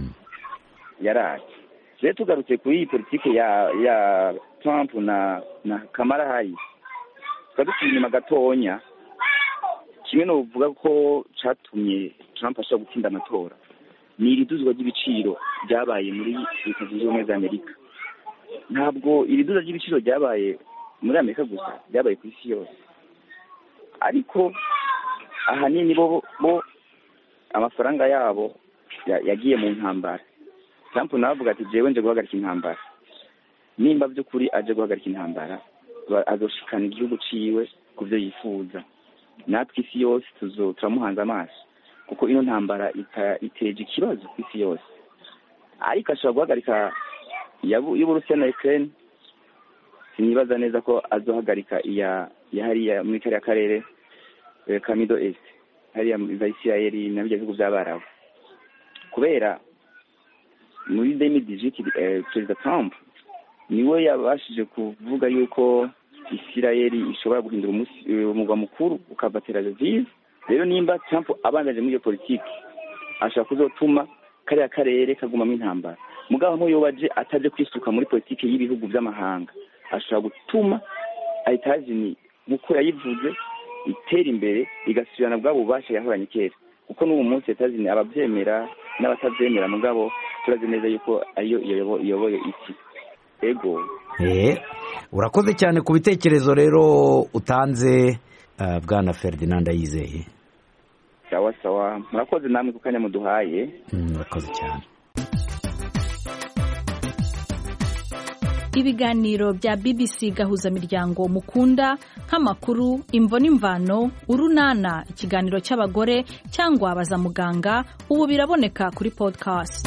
yaraje rero tugarutse kuri iyi politike ya ya Trump na na Kamala Harris twadusubiye inyuma gatonya kimwe no uvuga ko catumye Trump ashaka gutsinda amatora ni iriduzwa ry'ibiciro byabaye muri Leta Zunze Ubumwe za Amerika ntabwo iriduza ry'ibiciro ryabaye muri Amerika gusa byabaye ku isi yose ariko ahanini bo bo amafaranga yabo yagiye mu ntambara Trump navuga ati jewe nje guhagarika intambara nimba by'ukuri aje guhagarika intambara azoshikana igihugu ciwe kuvyo yifuza natwe isi yose tuzo turamuhanza amaso kuko ino ntambara iteje ikibazo ku isi yose ariko ashobora guhagarika y'Uburusiya na Ukraine sinibaza neza ko azohagarika iya hariya muri kariya karere ka Middle East hariya za Israel na bya bihugu by'Abarabu kubera muri deux mille dix-huit Perezida Trump niwe yabashije kuvuga yuko Israel ishobora guhindura umugwa mukuru ukava Tel Aviv rero nimba Trump abandaje muri iyo politiki ashaka kuzotuma kariya karere kagumamo intambara mugabo ntuyobaje ataje kwisuka muri politiki y'ibihugu by'amahanga ashaka gutuma Etats-Unis nkuko yayivuze itera imbere igasubirana bwa bubasha yahoranye kera kuko n'ubu munsi Etats-Unis abavyemera n'abatavyemera mugabo turazi neza yuko ariyo iyoboye isi ego eh urakoze cyane ku bitekerezo rero utanze uh, bwana Ferdinand Yizeye sawa sawa murakoze namwe kukanya muduhaye murakoze mm, cyane ibiganiro bya B B C gahuza miryango mukunda nk'amakuru imvo n'imvano urunana ikiganiro cy'abagore cyangwa abaza muganga ubu biraboneka kuri podcast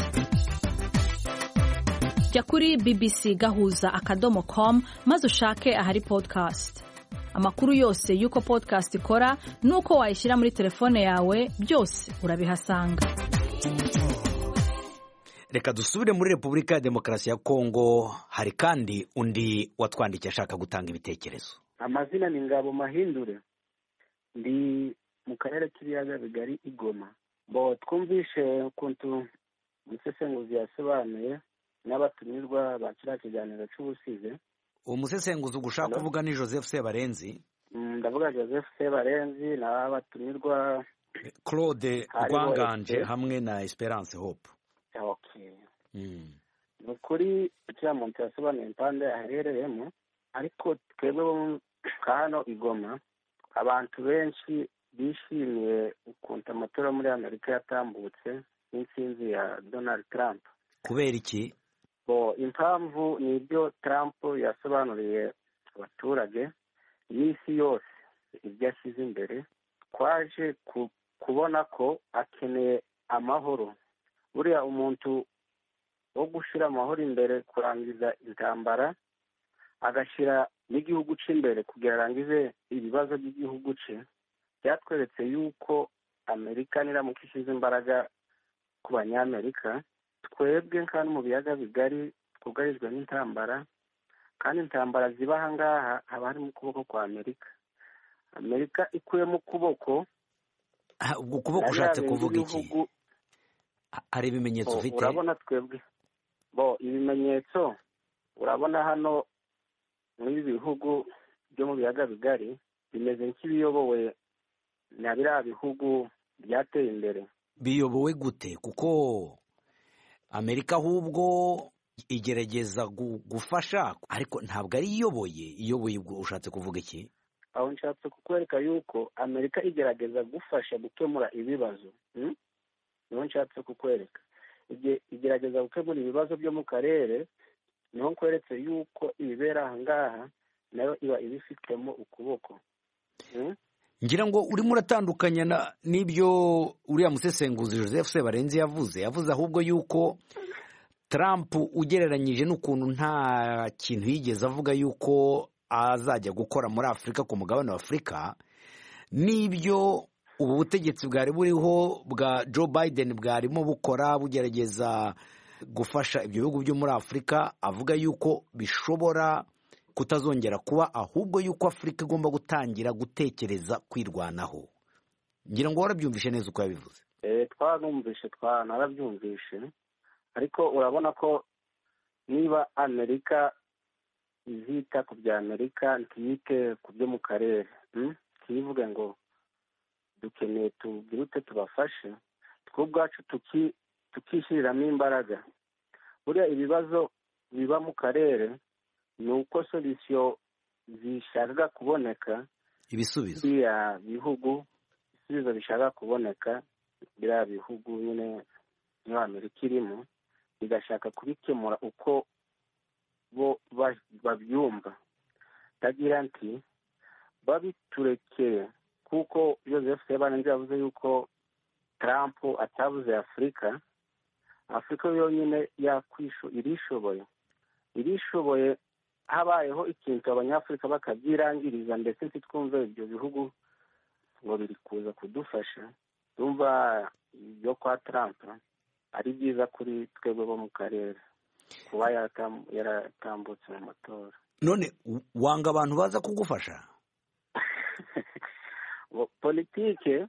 jya kuri b b c gahuza akadomo com maze ushake ahari podcast amakuru yose y'uko podcast ikora n'uko wayishyira muri telefone yawe byose urabihasanga reka dusubire muri Repubulika ya Demokarasi ya Kongo hari kandi undi watwandikiye ashaka gutanga ibitekerezo amazina ni Ngabo Mahindure ndi mu karere k'ibiyaga bigari Igoma bo twumvishe ukuntu umusesenguzi yasobanuye n'abatumirwa bakira kiganiro cy'ubusize umusesenguzi ugushaka kuvuga ni Joseph Sebarenzi ndavuga Joseph Sebarenzi n'abatumirwa Claude Rwanganje hamwe na Esperance Hope okay mm nukuri cya muntu yasobanuye impande aherereyemo ariko twebwe hano Igoma abantu benshi bishimiye ukuntu amatora muri Amerika yatambutse n'intsinzi ya Donald Trump kubera iki bo impamvu ni ibyo Trump yasobanuriye abaturage n'isi yose ibyo ashyize imbere kwaje kubona ko akeneye amahoro buriya umuntu wo gushira amahoro imbere kurangiza intambara agashira n'igihugu cye imbere kugira arangize ibibazo by'igihugu cye byatweretse yuko Amerika niramuka ishize imbaraga ku banyamerika twebwe kandi mu biyaga bigari twugarijwe n'intambara kandi intambara ziba aha ngaha haba hari mu kuboko kwa Amerika Amerika ikuye mu kuboko ubwo kuboko ushatse kuvuga iki hari ibimenyetso ufite urabona twebwe bo ibimenyetso urabona hano muri bihugu byo mu biyaga bigari bimeze nk'ibiyobowe na biriya bihugu byateye imbere. Biyobowe gute? Kuko Amerika ahubwo igerageza gufasha ariko ntabwo ari iyoboye. Iyoboye ushatse kuvuga iki? Aho nshatse kukwereka yuko Amerika igerageza gufasha gukemura ibibazo. hmm? Niho nshatse kukwereka igerageza gukemura ibibazo byo mu karere. Niho nkweretse yuko ibibera aha ngaha nayo iba ibifitemo ukuboko. hmm? Ngira ngo urimo uratandukanya n'ibyo uriya musesenguzi Joseph Sebarenzi yavuze yavuze ahubwo yuko Trump ugereranyije n'ukuntu nta kintu yigeze avuga yuko azajya gukora muri Afurika ku mugabane wa Afurika, n'ibyo ubu butegetsi bwari buriho bwa Joe Biden bwarimo bukora bugerageza gufasha ibyo bihugu byo muri Afurika, avuga yuko bishobora kutazongera kuba, ahubwo yuko Afurika igomba gutangira gutekereza kwirwanaho. Ngira ngo warabyumvishe neza uko yabivuze. Eh twanumvishe twanarabyumvishe, ariko urabona ko niba Amerika izita ku bya Amerika ntiyite ku byo mu karere, hmm? kivuge ngo dukeneye tubwirute tubafashe two ubwacu tuki tukishiriramo imbaraga. Buriya ibibazo biba mu karere ni uko solution zishaka kuboneka, ibisubizo bya bihugu ibisubizo bishaka kuboneka bya bihugu nyine no Amerika irimo bigashaka kubikemura uko bo babyumva. Tagira nti babiturekeye kuko Joseph Sebarenzi yavuze yuko Trump atabuze Afurika. Afurika yonyine yakwisho irishoboye irishoboye habayeho ikintu abanyafurika bakabyirangiriza ndetse ntitwumve ibyo bihugu ngo biri kuza kudufasha. Tumva ibyo kwa Trump ari byiza kuri twebwe bo mu karere kuba yaratambutse mu matora. None wanga abantu baza kugufasha? Politike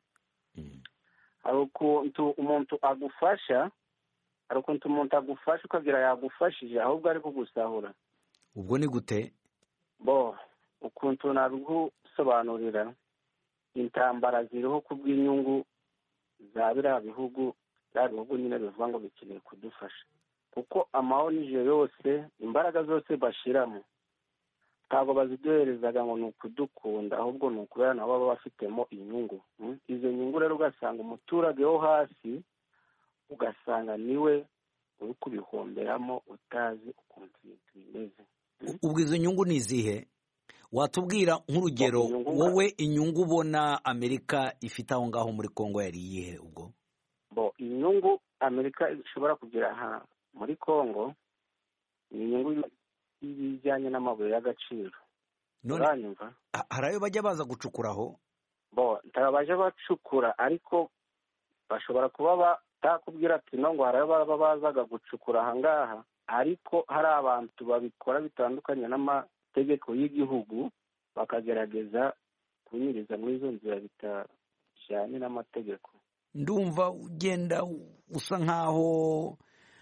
hari ukuntu umuntu agufasha hari ukuntu umuntu agufasha ukagira yagufashije ahubwo ari kugusahura. Ubwo ni gute? Bo ukuntu nagusobanurira intambara ziriho kubw'inyungu za biriya bihugu bya bihugu nyine bivuga ngo bikeneye kudufasha, kuko amahonije yose imbaraga zose bashiramo ntabwo baziduherezaga ngo ni ukudukunda, ahubwo ni ukubera nabo baba bafitemo inyungu. hmm? Izo nyungu rero ugasanga umuturage wo hasi ugasanga niwe uri kubihomberamo utazi ukuntu ibintu bimeze. Ubwo izo nyungu ni izihe? Watubwira nk'urugero wowe inyungu ubona Amerika ifite aho ngaho muri Kongo yari iyihe? Ubwo bo inyungu Amerika ishobora kugira aha muri Kongo ni inyungu ibijyanye n'amabuye y'agaciro. Uranyumva? Hari ayo bajya baza gucukuraho? Bo ntabaje bacukura, ariko bashobora kuba batakubwira ati no ngo hari ayo baba bazaga gucukura aha ngaha, ariko hari abantu babikora bitandukanye n'amategeko y'igihugu bakagerageza kunyuriza muri izo nzira bitajyanye n'amategeko. Ndumva ugenda usa nkaho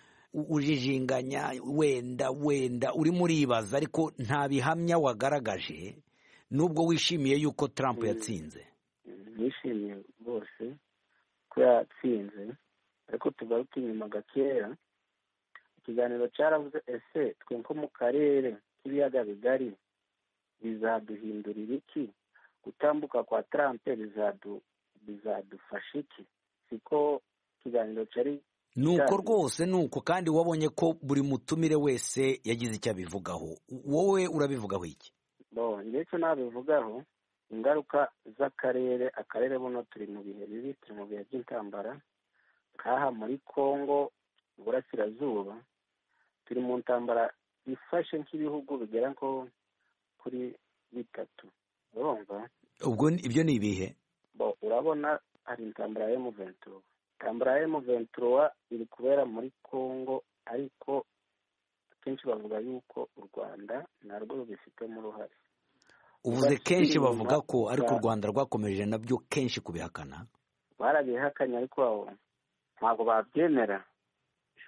ujijinganya wenda wenda urimo uribaza, ariko nta bihamya wagaragaje nubwo wishimiye yuko Trump yatsinze. Nishimiye rwose ko yatsinze, ariko tugaruke inyuma gakeya. Ikiganiro cyaravuze ese twe nko mu karere k'ibiyaga bigari bizaduhindurira iki? Gutambuka kwa Trump bizadu bizadufasha iki? Siko ikiganiro cyari nuko rwose nuko, kandi wabonye ko buri mutumire wese yagize icyo abivugaho. Wowe urabivugaho iki? Bo ndetse nabivugaho ingaruka z'akarere. Akarere buno turi mu bihe bibi, turi mu bihe by'intambara. Kaha muri Kongo Burasirazuba turi mu ntambara ifashe nk'ibihugu bigera nko kuri bitatu. Urumva? Ubwo ibyo ni ibihe? Bo urabona hari intambara ya M vingt-trois. Intambara ya M vingt-trois iri kubera muri Kongo, ariko kenshi bavuga yuko u Rwanda narwo rubifitemo uruhare. Uvuze kenshi bavuga ko ariko u Rwanda rwakomeje nabyo kenshi kubihakana? Barabihakanye ariko ntabwo babyemera.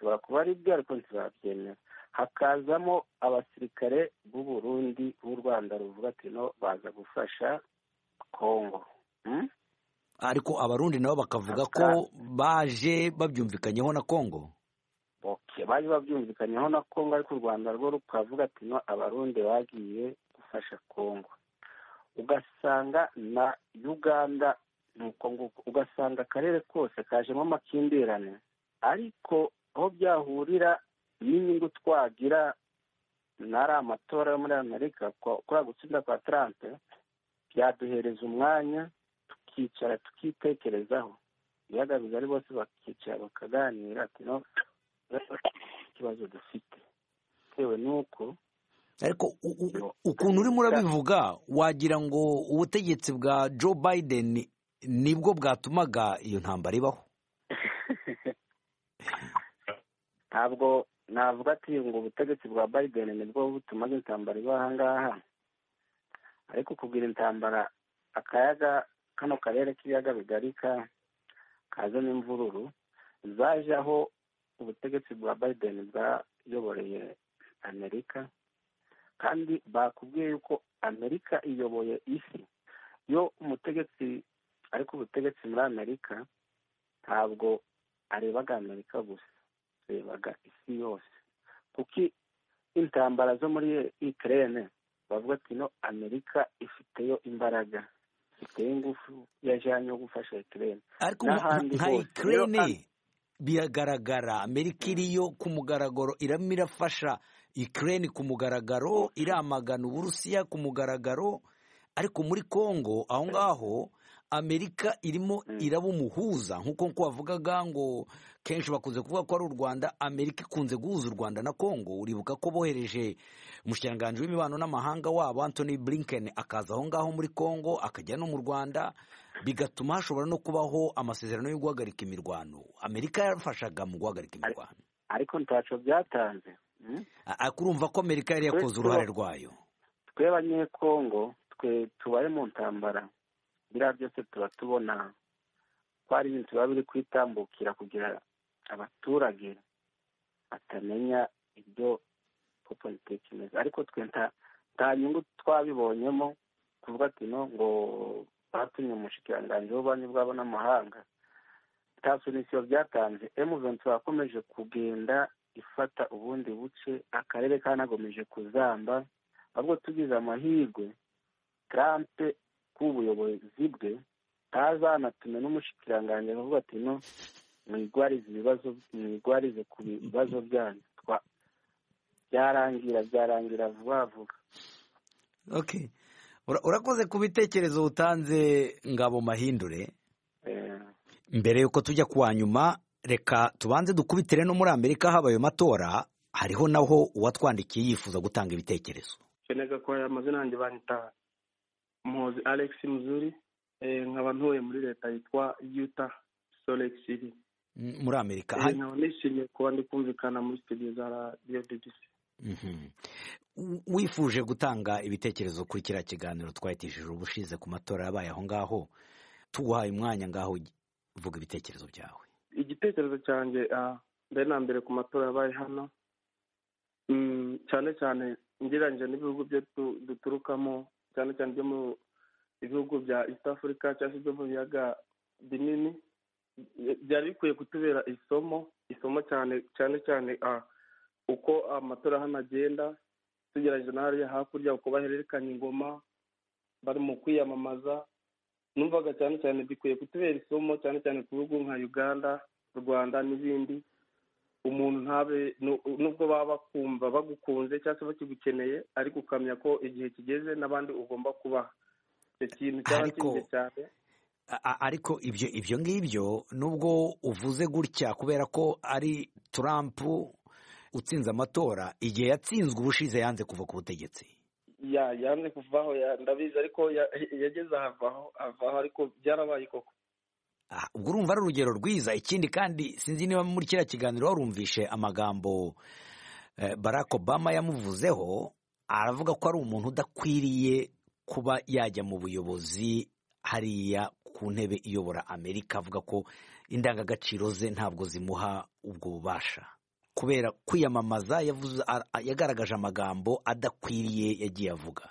bishobora kuba ari byo ariko ntibabyemera. Hakazamo abasirikare b'u Burundi b'u Rwanda ruvuga ati no baza gufasha Kongo. Hmm? ariko abarundi nabo bakavuga ko baje babyumvikanyeho na Kongo. Okay, baje babyumvikanyeho na Kongo ariko u Rwanda rwo rukavuga ati no abarundi bagiye gufasha Kongo. Ugasanga na Uganda nuko nguko, ugasanga akarere kose kajemo amakimbirane, ariko aho byahurira n'inyungu twagira nari amatora yo muri Amerika kuri gutsinda kwa Trump, byaduhereza umwanya tukicara tukitekerezaho, ibiyaga bigari bose bakicara bakaganira ati no ikibazo dufite tewe nuko. Ariko ukuntu urimo urabivuga wagira ngo ubutegetsi bwa Joe Biden nibwo bwatumaga iyo ntambara ibaho. Ntabwo navuga ati ngo ubutegetsi bwa Biden nibwo butumaga intambara ibaho aha ngaha, ariko kugira intambara akayaga kano karere k'ibiyaga bigari kazana imvururu zaje aho ubutegetsi bwa Biden bwayoboreye Amerika, kandi bakubwiye yuko Amerika iyoboye isi. Yo umutegetsi ariko ubutegetsi muri Amerika ntabwo arebaga Amerika gusa, arebaga isi yose, kuko intambara zo muri Ukraine bavuga ati no Amerika ifiteyo imbaraga, ifiteyo ingufu yajanye yo gufasha Ukraine. Ariko nka Ukraine biragaragara Amerika iriyo ku mugaragaro iramo irafasha Ukraine ku mugaragaro, iramagana Uburusiya ku mugaragaro, ariko muri Kongo aho ngaho Amerika irimo iraba umuhuza, nk'uko nko wavugaga ngo kenshi bakunze kuvuga ko ari u Rwanda, Amerika ikunze guhuza u Rwanda na Kongo. Uribuka ko bohereje umushikiranganji w'imibano n'amahanga wabo Anthony Blinken akaza aho ngaho muri Kongo akajya no mu Rwanda, bigatuma hashobora no kubaho amasezerano yo guhagarika imirwano. Amerika yarafashaga mu guhagarika imirwano, ariko ntaco byatanze. Akurumva ko Amerika yari yakoze uruhare rwayo. Twe abanyekongo twe tubaye mu ntambara, biriya byose tuba tubona ko ari ibintu biba biri kwitambukira kugira abaturage batamenya ibyo politiki imeze, ariko twe nta nyungu twabibonyemo kuvuga ati no ngo batumye umushikiranganji w'ububanyi bwabo n'amahanga. Nta sonisiyo byatanze. M vingt-trois yakomeje kugenda ifata ubundi buce, akarere kanagomeje kuzamba, ahubwo tugize amahirwe Trump k'ubuyobozi bwe tazanatume n'umushikiranganji avuga ati no mwigwarize ibibazo, mwigwarize ku bibazo byanyu, byarangira byarangira vuba vuba. Okay, urakoze ku bitekerezo utanze Ngabo Mahindure. Mbere yuko tujya kuwa nyuma, reka tubanze dukubitire no muri Amerika habaye matora, hariho naho uwatwandikiye yifuza gutanga ibitekerezo. Kenega ko amazina yanjye banyita Mozi Alex Muzuri, nkaba ntuye muri leta yitwa Utah Salt Lake City muri Amerika. Hano nishimiye kuba ndi kumvikana muri studio za Radio B B C. Mhm. Wifuje gutanga ibitekerezo kuri kiriya kiganiro twahitishije ubushize ku matora yabaye aho ngaho, tuguhaye umwanya ngaho vuga ibitekerezo byawe. Igitekerezo cyanjye mbere na mbere ku matora yabaye hano, cyane cyane ngereranyije n'ibihugu byo duturukamo, cyane cyane byo mu bihugu bya East Africa cyangwa byo mu biyaga binini, byari bikwiye kutubera isomo isomo cyane cyane cyane uko amatora hano agenda, tugerageza n'ahariya hakurya uko bahererekanya ingoma bari mu kwiyamamaza. Numvaga cyane cyane bikwiye kutubera isomo, cyane cyane ku bihugu nka Uganda, Rwanda n'ibindi. Umuntu ntabe nubwo baba bakumva bagukunze cyangwa se bakigukeneye, ariko ukamenya ko igihe kigeze n'abandi ugomba kubaha. Icyo kintu cyarakinze cyane. Ariko ibyo ibyo ngibyo nubwo uvuze gutya kubera ko ari Trump utsinze amatora, igihe yatsinzwe ubushize yanze kuva ku butegetsi. Ya yanze kuvaho, ndabizi, ariko yageze ahavaho avaho ariko byarabaye koko. Ah, ubwo urumva ari urugero rwiza. Ikindi kandi sinzi niba muri kiriya kiganiro warumvishe amagambo eh, Barack Obama yamuvuzeho, aravuga ko ari umuntu udakwiriye kuba yajya mu buyobozi hariya ku ntebe iyobora Amerika, avuga ko indangagaciro ze ntabwo zimuha ubwo bubasha. kubera kwiyamamaza yavuze yagaragaje amagambo adakwiriye yagiye avuga.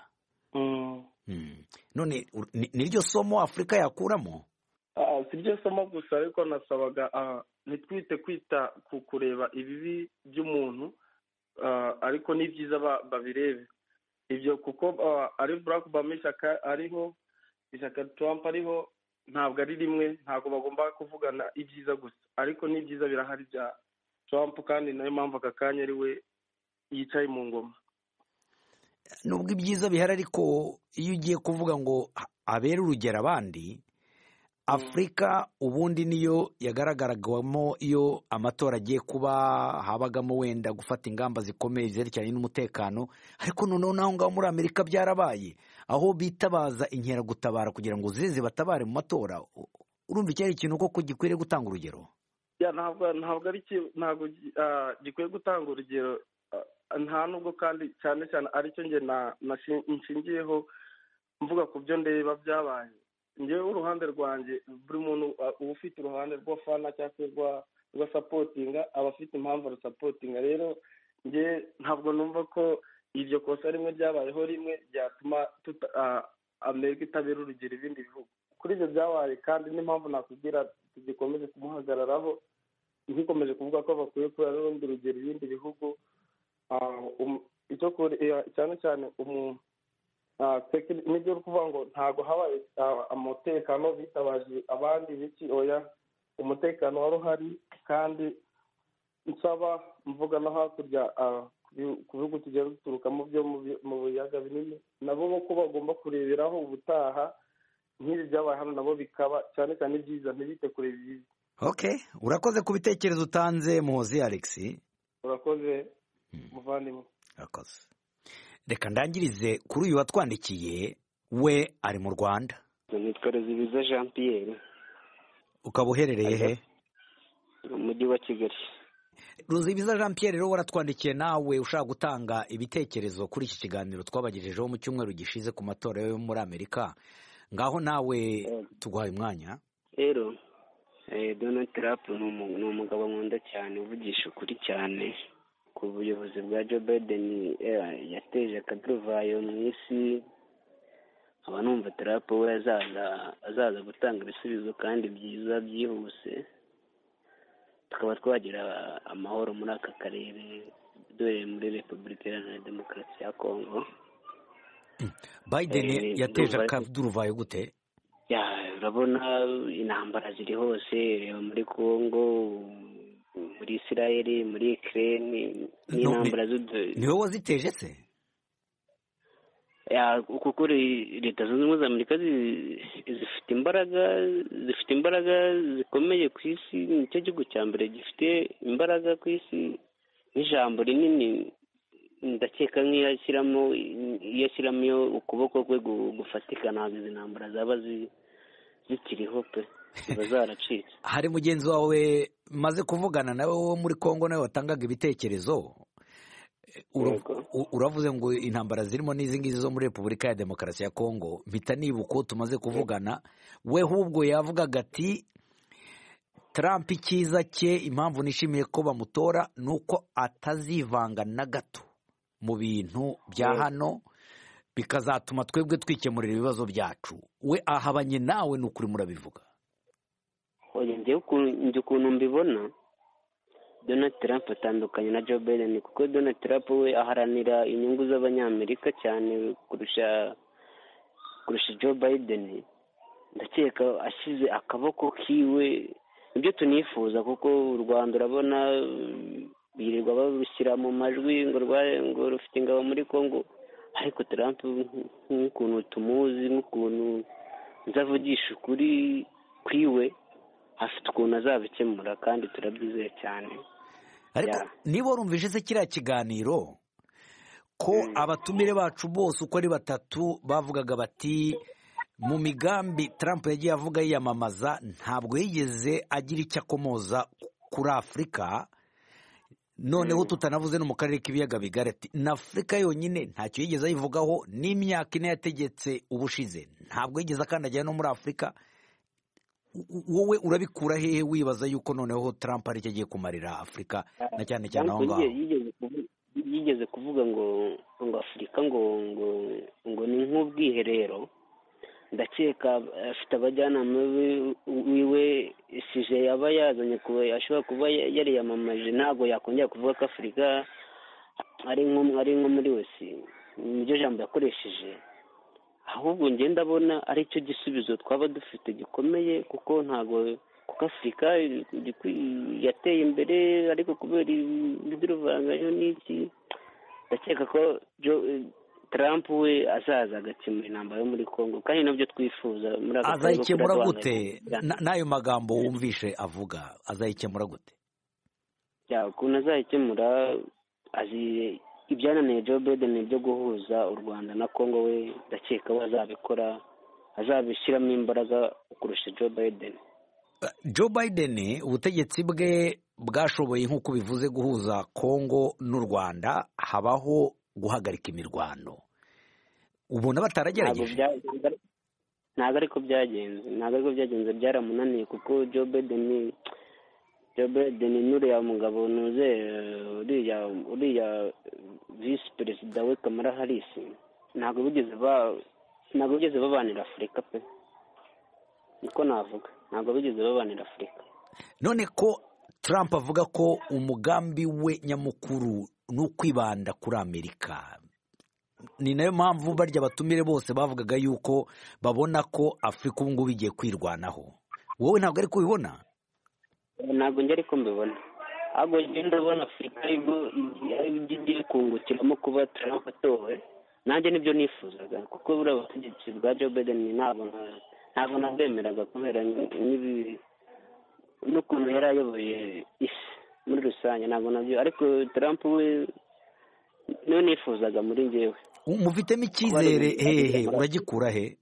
None niryo somo Afurika yakuramo? Si ryo somo gusa, ariko nasabaga ntitwite kwita ku kureba ibibi by'umuntu, ariko n'ibyiza babirebe ibyo, kuko ari Barack Obama ishyaka ariho, ishyaka Trump ariho, ntabwo ari rimwe, ntabwo bagomba kuvugana ibyiza gusa, ariko n'ibyiza birahari bya Trump, kandi nayo mpamvu aka kanya ari we yicaye mu ngoma. Nubwo ibyiza bihari, ariko iyo ugiye kuvuga ngo abere urugero abandi, Afurika ubundi niyo yagaragaragamo iyo amatora agiye kuba, habagamo wenda gufata ingamba zikomeye zerekeranye n'umutekano, ariko noneho naho ngaho muri Amerika byarabaye, aho bitabaza inkeragutabara kugira ngo zize batabare mu matora. Urumva icyo ari ikintu koko gikwiriye gutanga urugero? ntabwo ntabwo ari ntabwo gikwiye gutanga urugero, nta nubwo kandi cyane cyane aricyo njye nshingiyeho mvuga ku byo ndeba byabaye. Njyewe uruhande rwanjye, buri muntu uba ufite uruhande rw'afana cyangwa rwa sapotinga, aba afite impamvu rusapotinga. Rero njye ntabwo numva ko iryo kosa rimwe ryabayeho rimwe ryatuma Amerika itabera urugero ibindi bihugu. Kuri ibyo byabaye kandi n'impamvu nakubwira tugikomeje kumuhagararaho, ntikomeje kuvuga ko bakwiye kubera n'urundi rugero ibindi bihugu, icyo cyane cyane umuntu nibyo uri kuvuga ngo ntabwo habaye umutekano bitabaje abandi biki, oya, umutekano wari uhari. Kandi nsaba mvuga no hakurya ku bihugu tugenda duturukamo byo mu biyaga binini, nabo ko bagomba kureberaho ubutaha nk'ibi byabaye hano, nabo bikaba cyane cyane ibyiza, ntibite kureba ibibi. Okay, urakoze ku bitekerezo utanze Muhozi Alex. Urakoze muvandimwe. Urakoze. Reka ndangirize kuri uyu watwandikiye, we ari mu Rwanda. Nitwa Ruzibiza Jean Pierre. Ukaba uherereye he? Mu mujyi wa Kigali. Ruzibiza Jean Pierre, rero waratwandikiye nawe ushaka gutanga ibitekerezo kuri iki kiganiro twabagejejeho mu cyumweru gishize ku matora yo muri Amerika. Ngaho nawe tuguhaye umwanya. Rero Donald Trump ni umugabo nkunda cyane, uvugisha ukuri cyane ku buyobozi bwa Joe Biden. Yateje akaduruvayo mu isi, aba numva Trump we azaza azaza gutanga ibisubizo kandi byiza byihuse, tukaba twagira amahoro muri aka karere, dore muri Repubulika Iharanira Demokarasi ya Kongo. Biden yateje akaduruvayo gute? Urabona intambara ziri hose, reba muri Kongo, muri Israel, muri Ukraine, n'intambara z'udu. Niwe waziteje se? Kuko leta zunze ubumwe za Amerika zifite imbaraga zifite imbaraga zikomeye ku isi. Nicyo gihugu cya mbere gifite imbaraga ku isi n'ijambo rinini. Ndakeka nk'iyo ashyiramo iyo ashyiramo ukuboko kwe gufatika, ntabwo izi ntambara zaba zikiriho pe, ziba zaracitse. Hari mugenzi wawe maze kuvugana nawe wo muri Kongo, nawe watangaga ibitekerezo. Uravuze ngo intambara zirimo n'izi ngizi zo muri Repubulika ya Demokarasi ya Kongo, mpita nibuka ko tumaze kuvugana, we ahubwo yavugaga ati Trump icyiza cye, impamvu nishimiye ko bamutora, ni uko atazivanga na gato mu bintu bya hano, bikazatuma twebwe twikemurira ibibazo byacu. We ahabanye nawe ni ukuri murabivuga? Njye ukuntu mbibona, Donald Trump atandukanye na Joe Biden, kuko Donald Trump we aharanira inyungu z'abanyamerika cyane kurusha kurusha Joe Biden. Ndakeka ashyize akaboko kiwe ibyo tunifuza, kuko u Rwanda urabona birirwa barushyira mu majwi ngo ngo rufite ingabo muri Kongo, ariko Trump nk'ukuntu tumuzi, nk'ukuntu nzavugisha ukuri kwiwe, afite ukuntu azabikemura kandi turabyizeye cyane. Ariko niba warumvise se kiriya kiganiro ko abatumire bacu bose uko ari batatu bavugaga bati mu migambi Trump yagiye avuga yiyamamaza ntabwo yigeze agira icyo akomoza kuri Afurika, noneho tutanavuze no mu karere k'ibiyaga bigari, ati na Afurika yonyine ntacyo yigeze ayivugaho, n'imyaka ine yategetse ubushize ntabwo yigeze akandagira no muri Afurika. wowe urabikura hehe wibaza yuko noneho Trump ari cyo agiye kumarira Afurika na cyane cyane aho ngaho? yigeze kuvuga ngo ngo Afurika ngo ngo ngo ni nk'ubwiherero. Ndakeka afite abajyanama wiwe sije yaba yazanye kuba ashobora kuba yariyamamaje, ntabwo yakongera kuvuga ko Afurika ari nko ari nko muri wese niryo jambo yakoresheje, ahubwo njye ndabona ari cyo gisubizo twaba dufite gikomeye, kuko ntabwo kuko Afurika yateye imbere ariko kubera ibiduruvangayo n'iki, ndakeka ko Trump we azaza agakemura intambara yo muri Congo, kandi nabyo twifuza. Azayikemura gute? N'ayo magambo wumvishe avuga azayikemura gute? ukuntu azayikemura, azi ibyananiye Joe Biden byo guhuza u Rwanda na Congo, we ndakeka we azabikora, azabishyiramo imbaraga kurusha Joe Biden. Joe Biden ubutegetsi bwe bwashoboye nk'uko bivuze guhuza Congo n'u Rwanda, habaho guhagarika imirwano. Ubona bataragerageje? Ntabwo ariko byagenze, ntabwo ariko byagenze, byaramunaniye kuko Joe Biden Joe Biden n'uriya mugabo nuze uriya uriya vice perezida we Kamala Harris ntabwo bigeze ba ntabwo bigeze babanira Afurika pe, niko navuga, ntabwo bigeze babanira Afurika. None ko Trump avuga ko umugambi we nyamukuru ni ukwibanda kuri Amerika, ni nayo mpamvu barya abatumire bose bavugaga yuko babona ko Afurika ubu ngubu igiye kwirwanaho. Wowe ntabwo ari kubibona? Ntabwo njye ariko mbibona, ahubwo njye ndabona Afurika aribwo igiye kungukiramo kuba Trump atowe. Nanjye nibyo nifuzaga, kuko buriya ubutegetsi bwa Joe Biden ntabwo ntabwo nabwemeraga kubera n'ibi n'ukuntu yari ayoboye isi muri rusange, ntabwo nabyo, ariko Trump we niyo nifuzaga muri njyewe. Mufitemo icyizere hehe? Uragikura he?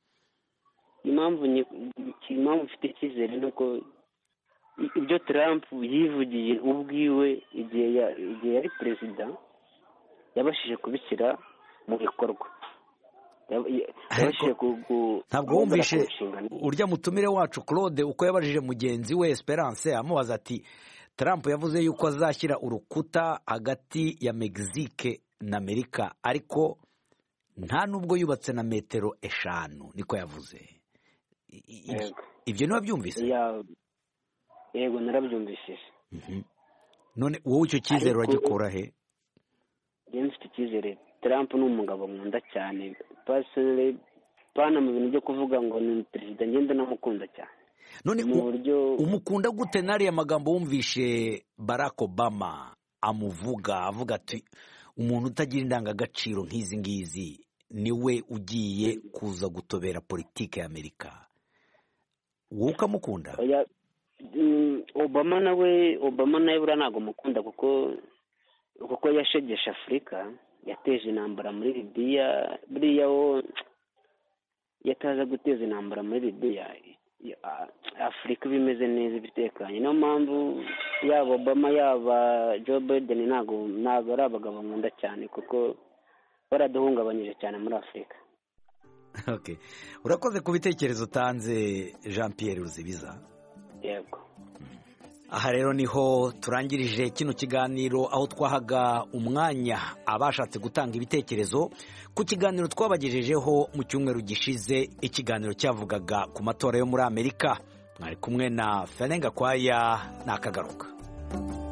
Impamvu impamvu mfite icyizere ni uko ibyo Trump yivugiye ubwiwe igihe yari perezida yabashije kubishyira mu bikorwa. Ntabwo wumvishe urya mutumire wacu Claude uko yabajije mugenzi we Esperance amubaza ati Trump yavuze yuko azashyira urukuta hagati ya Mexique na Amerika, ariko nta nubwo yubatse na metero eshanu, niko yavuze. Ibyo niba byumvise? Yego narabyumvishije. None wowe icyo cyizere uragikura he? Njye mfite icyizere Trump ni umugabo nkunda cyane, pasire pana mu bintu byo kuvuga ngo ni perezida, ngenda namukunda cyane. None umukunda gute? Nariya magambo wumvishe Barack Obama amuvuga avuga ati umuntu utagira indangagaciro nk'izi ngizi niwe ugiye kuza gutobera politike ya Amerika, wowe ukamukunda? Obama nawe Obama nawe buriya ntabwo mukunda kuko kuko yashegesha Afurika, yateje intambara muri Libya. Buriya wo yataza guteza intambara muri Libya, Afurika bimeze neza ibitekanye. Niyo mpamvu yaba Obama yaba Joe Biden ntabwo ntabwo ari abagabo nkunda cyane, kuko baraduhungabanyije cyane muri Afurika. Okay, urakoze ku bitekerezo utanze Jean Pierre Ruzibiza. Yego. Aha rero niho turangirije kino kiganiro, aho twahaga umwanya abashatse gutanga ibitekerezo ku kiganiro twabagejejeho mu cyumweru gishize, ikiganiro cyavugaga ku matora yo muri Amerika. Mwari kumwe na Ferenga Kwaya, nakagaruka.